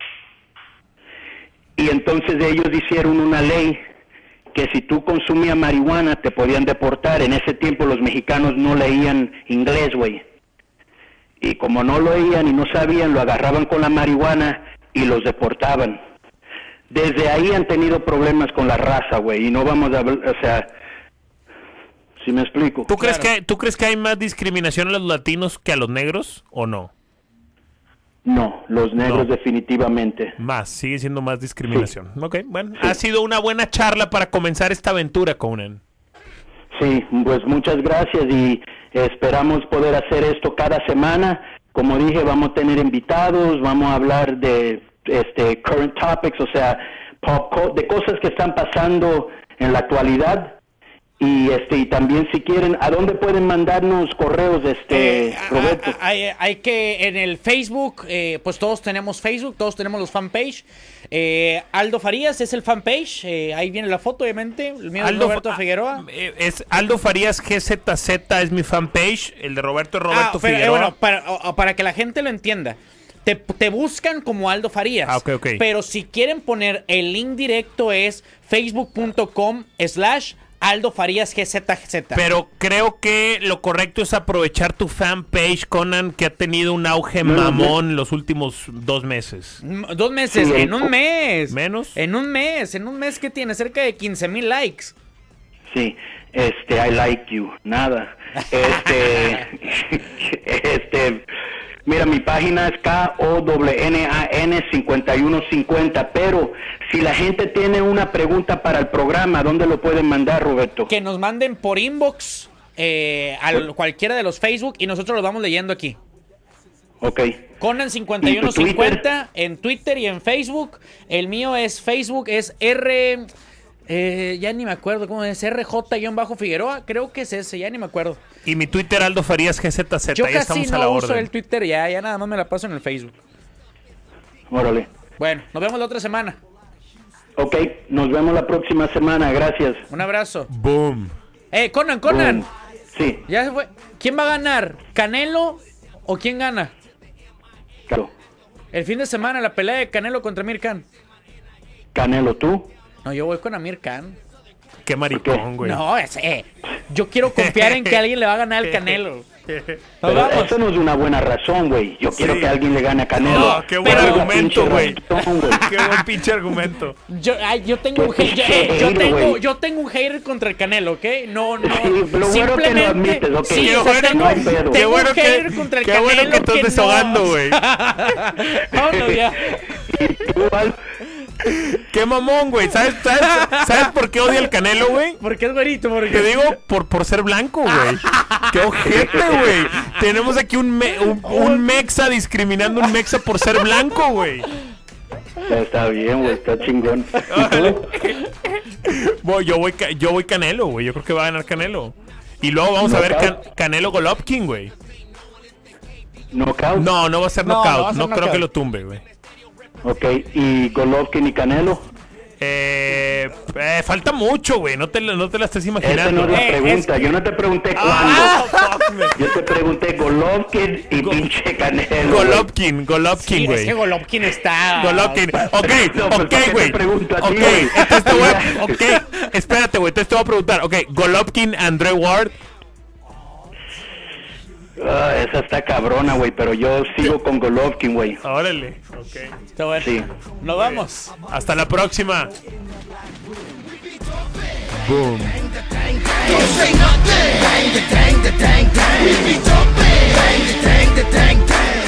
Y entonces ellos hicieron una ley que si tú consumías marihuana te podían deportar. En ese tiempo los mexicanos no leían inglés, güey. Y como no lo leían y no sabían, lo agarraban con la marihuana y los deportaban. Desde ahí han tenido problemas con la raza, güey. Y no vamos a hablar, o sea... ¿Sí me explico? ¿Tú crees, Claro. que, ¿Tú crees que hay más discriminación a los latinos que a los negros o no? No, los negros No. definitivamente. Más, sigue siendo más discriminación. Ok, bueno, ha sido una buena charla para comenzar esta aventura, Conan. Sí, pues muchas gracias y esperamos poder hacer esto cada semana. Como dije, vamos a tener invitados, vamos a hablar de este current topics, o sea, pop, co- de cosas que están pasando en la actualidad. Y este y también si quieren, ¿a dónde pueden mandarnos correos, este Eh, a- Roberto? a- Hay, hay que en el Facebook, eh, pues todos tenemos Facebook, todos tenemos los fanpage. Eh, Aldo Farías es el fanpage, eh, ahí viene la foto, obviamente. El mío es Roberto ah, Figueroa. eh, Es Aldo Farías G Z Z es mi fanpage, el de Roberto es Roberto Ah, pero, eh, Figueroa. bueno, para, o- para que la gente lo entienda. Te, te buscan como Aldo Farías. Ah, ok, ok. Pero si quieren poner el link directo es facebook.com slash Aldo Farías G Z Z. Pero creo que lo correcto es aprovechar tu fanpage, Conan, que ha tenido un auge No, no, mamón los últimos dos meses. Mm, Dos meses, Sí, en el- un mes. ¿Menos? En un mes, en un mes que tiene cerca de quince mil likes. Sí, este, I like you, nada. Este, este, Mira, mi página es K O N A N cincuenta y uno cincuenta, pero si la gente tiene una pregunta para el programa, ¿dónde lo pueden mandar, Roberto? Que nos manden por inbox eh, a cualquiera de los Facebook y nosotros los vamos leyendo aquí. Ok. Conan cincuenta y uno cincuenta en Twitter y en Facebook. El mío es Facebook, es R... Eh, ya ni me acuerdo cómo es, R J-Figueroa, creo que es ese, ya ni me acuerdo. Y mi Twitter, Aldo Farías G Z Z, Yo ahí casi estamos no a la uso orden. el Twitter ya, ya nada más me la paso en el Facebook. Órale. Bueno, nos vemos la otra semana. Ok, nos vemos la próxima semana, gracias. Un abrazo. Boom. Eh, Conan, Conan. Boom. Sí, Ya se fue. ¿Quién va a ganar? ¿Canelo o quién gana? claro. El fin de semana, la pelea de Canelo contra Amir Khan. Canelo, ¿tú? No, yo voy con Amir Khan. Qué maricón, güey. No, es, eh, yo quiero confiar en que alguien le va a ganar al Canelo. Nos Pero vamos. eso no es una buena razón, güey. Yo quiero Sí. que alguien le gane a Canelo. No, qué buen Pero- argumento, pinche güey. razón, güey. Qué buen pinche argumento. Yo, ay, yo tengo un Qué hate, yo, pinche eh, yo hater, tengo, güey. yo tengo un hater contra el Canelo, ¿ok? No, no. Sí, pero bueno que lo admites, ok. Sí, Qué o sea, bueno, tengo, no hay pedo. tengo Qué bueno un que, hater contra el qué Canelo bueno que estás no- desahogando, güey. Vámonos ya. ¿Y tú, Al? Qué mamón, güey. ¿Sabes, sabes, ¿Sabes por qué odia el Canelo, güey? Porque es güerito, porque. Te digo por, por ser blanco, güey. Qué ojete, güey. Tenemos aquí un, me- un, un mexa discriminando a un mexa por ser blanco, güey. Está bien, güey, está chingón. ¿Y tú? Voy, yo, voy, ca- yo voy Canelo, güey. Yo creo que va a ganar Canelo. Y luego vamos a ver Can- Canelo Golovkin, güey. ¿Knockout? No, no va a ser No, no va a knockout. ser No, creo knockout. que lo tumbe, güey. Ok, ¿y Golovkin y Canelo? Eh, eh, falta mucho, güey. No te, la- no te la estés Esa imaginando. no es la Eh, pregunta. es- Yo no te pregunté Ah, cuándo. fuck, man. Yo te pregunté Golovkin y Go- pinche Canelo. güey. Golovkin, Sí, Golovkin, es güey. que Golovkin está. Golovkin. Ok, No, pues, ok, ¿para qué güey. te pregunto a ti, Ok, güey? entonces te voy a... Ok, espérate, güey. Entonces te voy a preguntar. Ok, Golovkin, Andre Ward. Ah, esa está cabrona, güey, pero yo sigo con Golovkin, güey. Órale. Ok. Está bueno. Sí. Nos vamos. Hasta la próxima. Boom. Don't say nothing. Bang the dang the dang dang. We be jumping. Bang the dang the dang dang.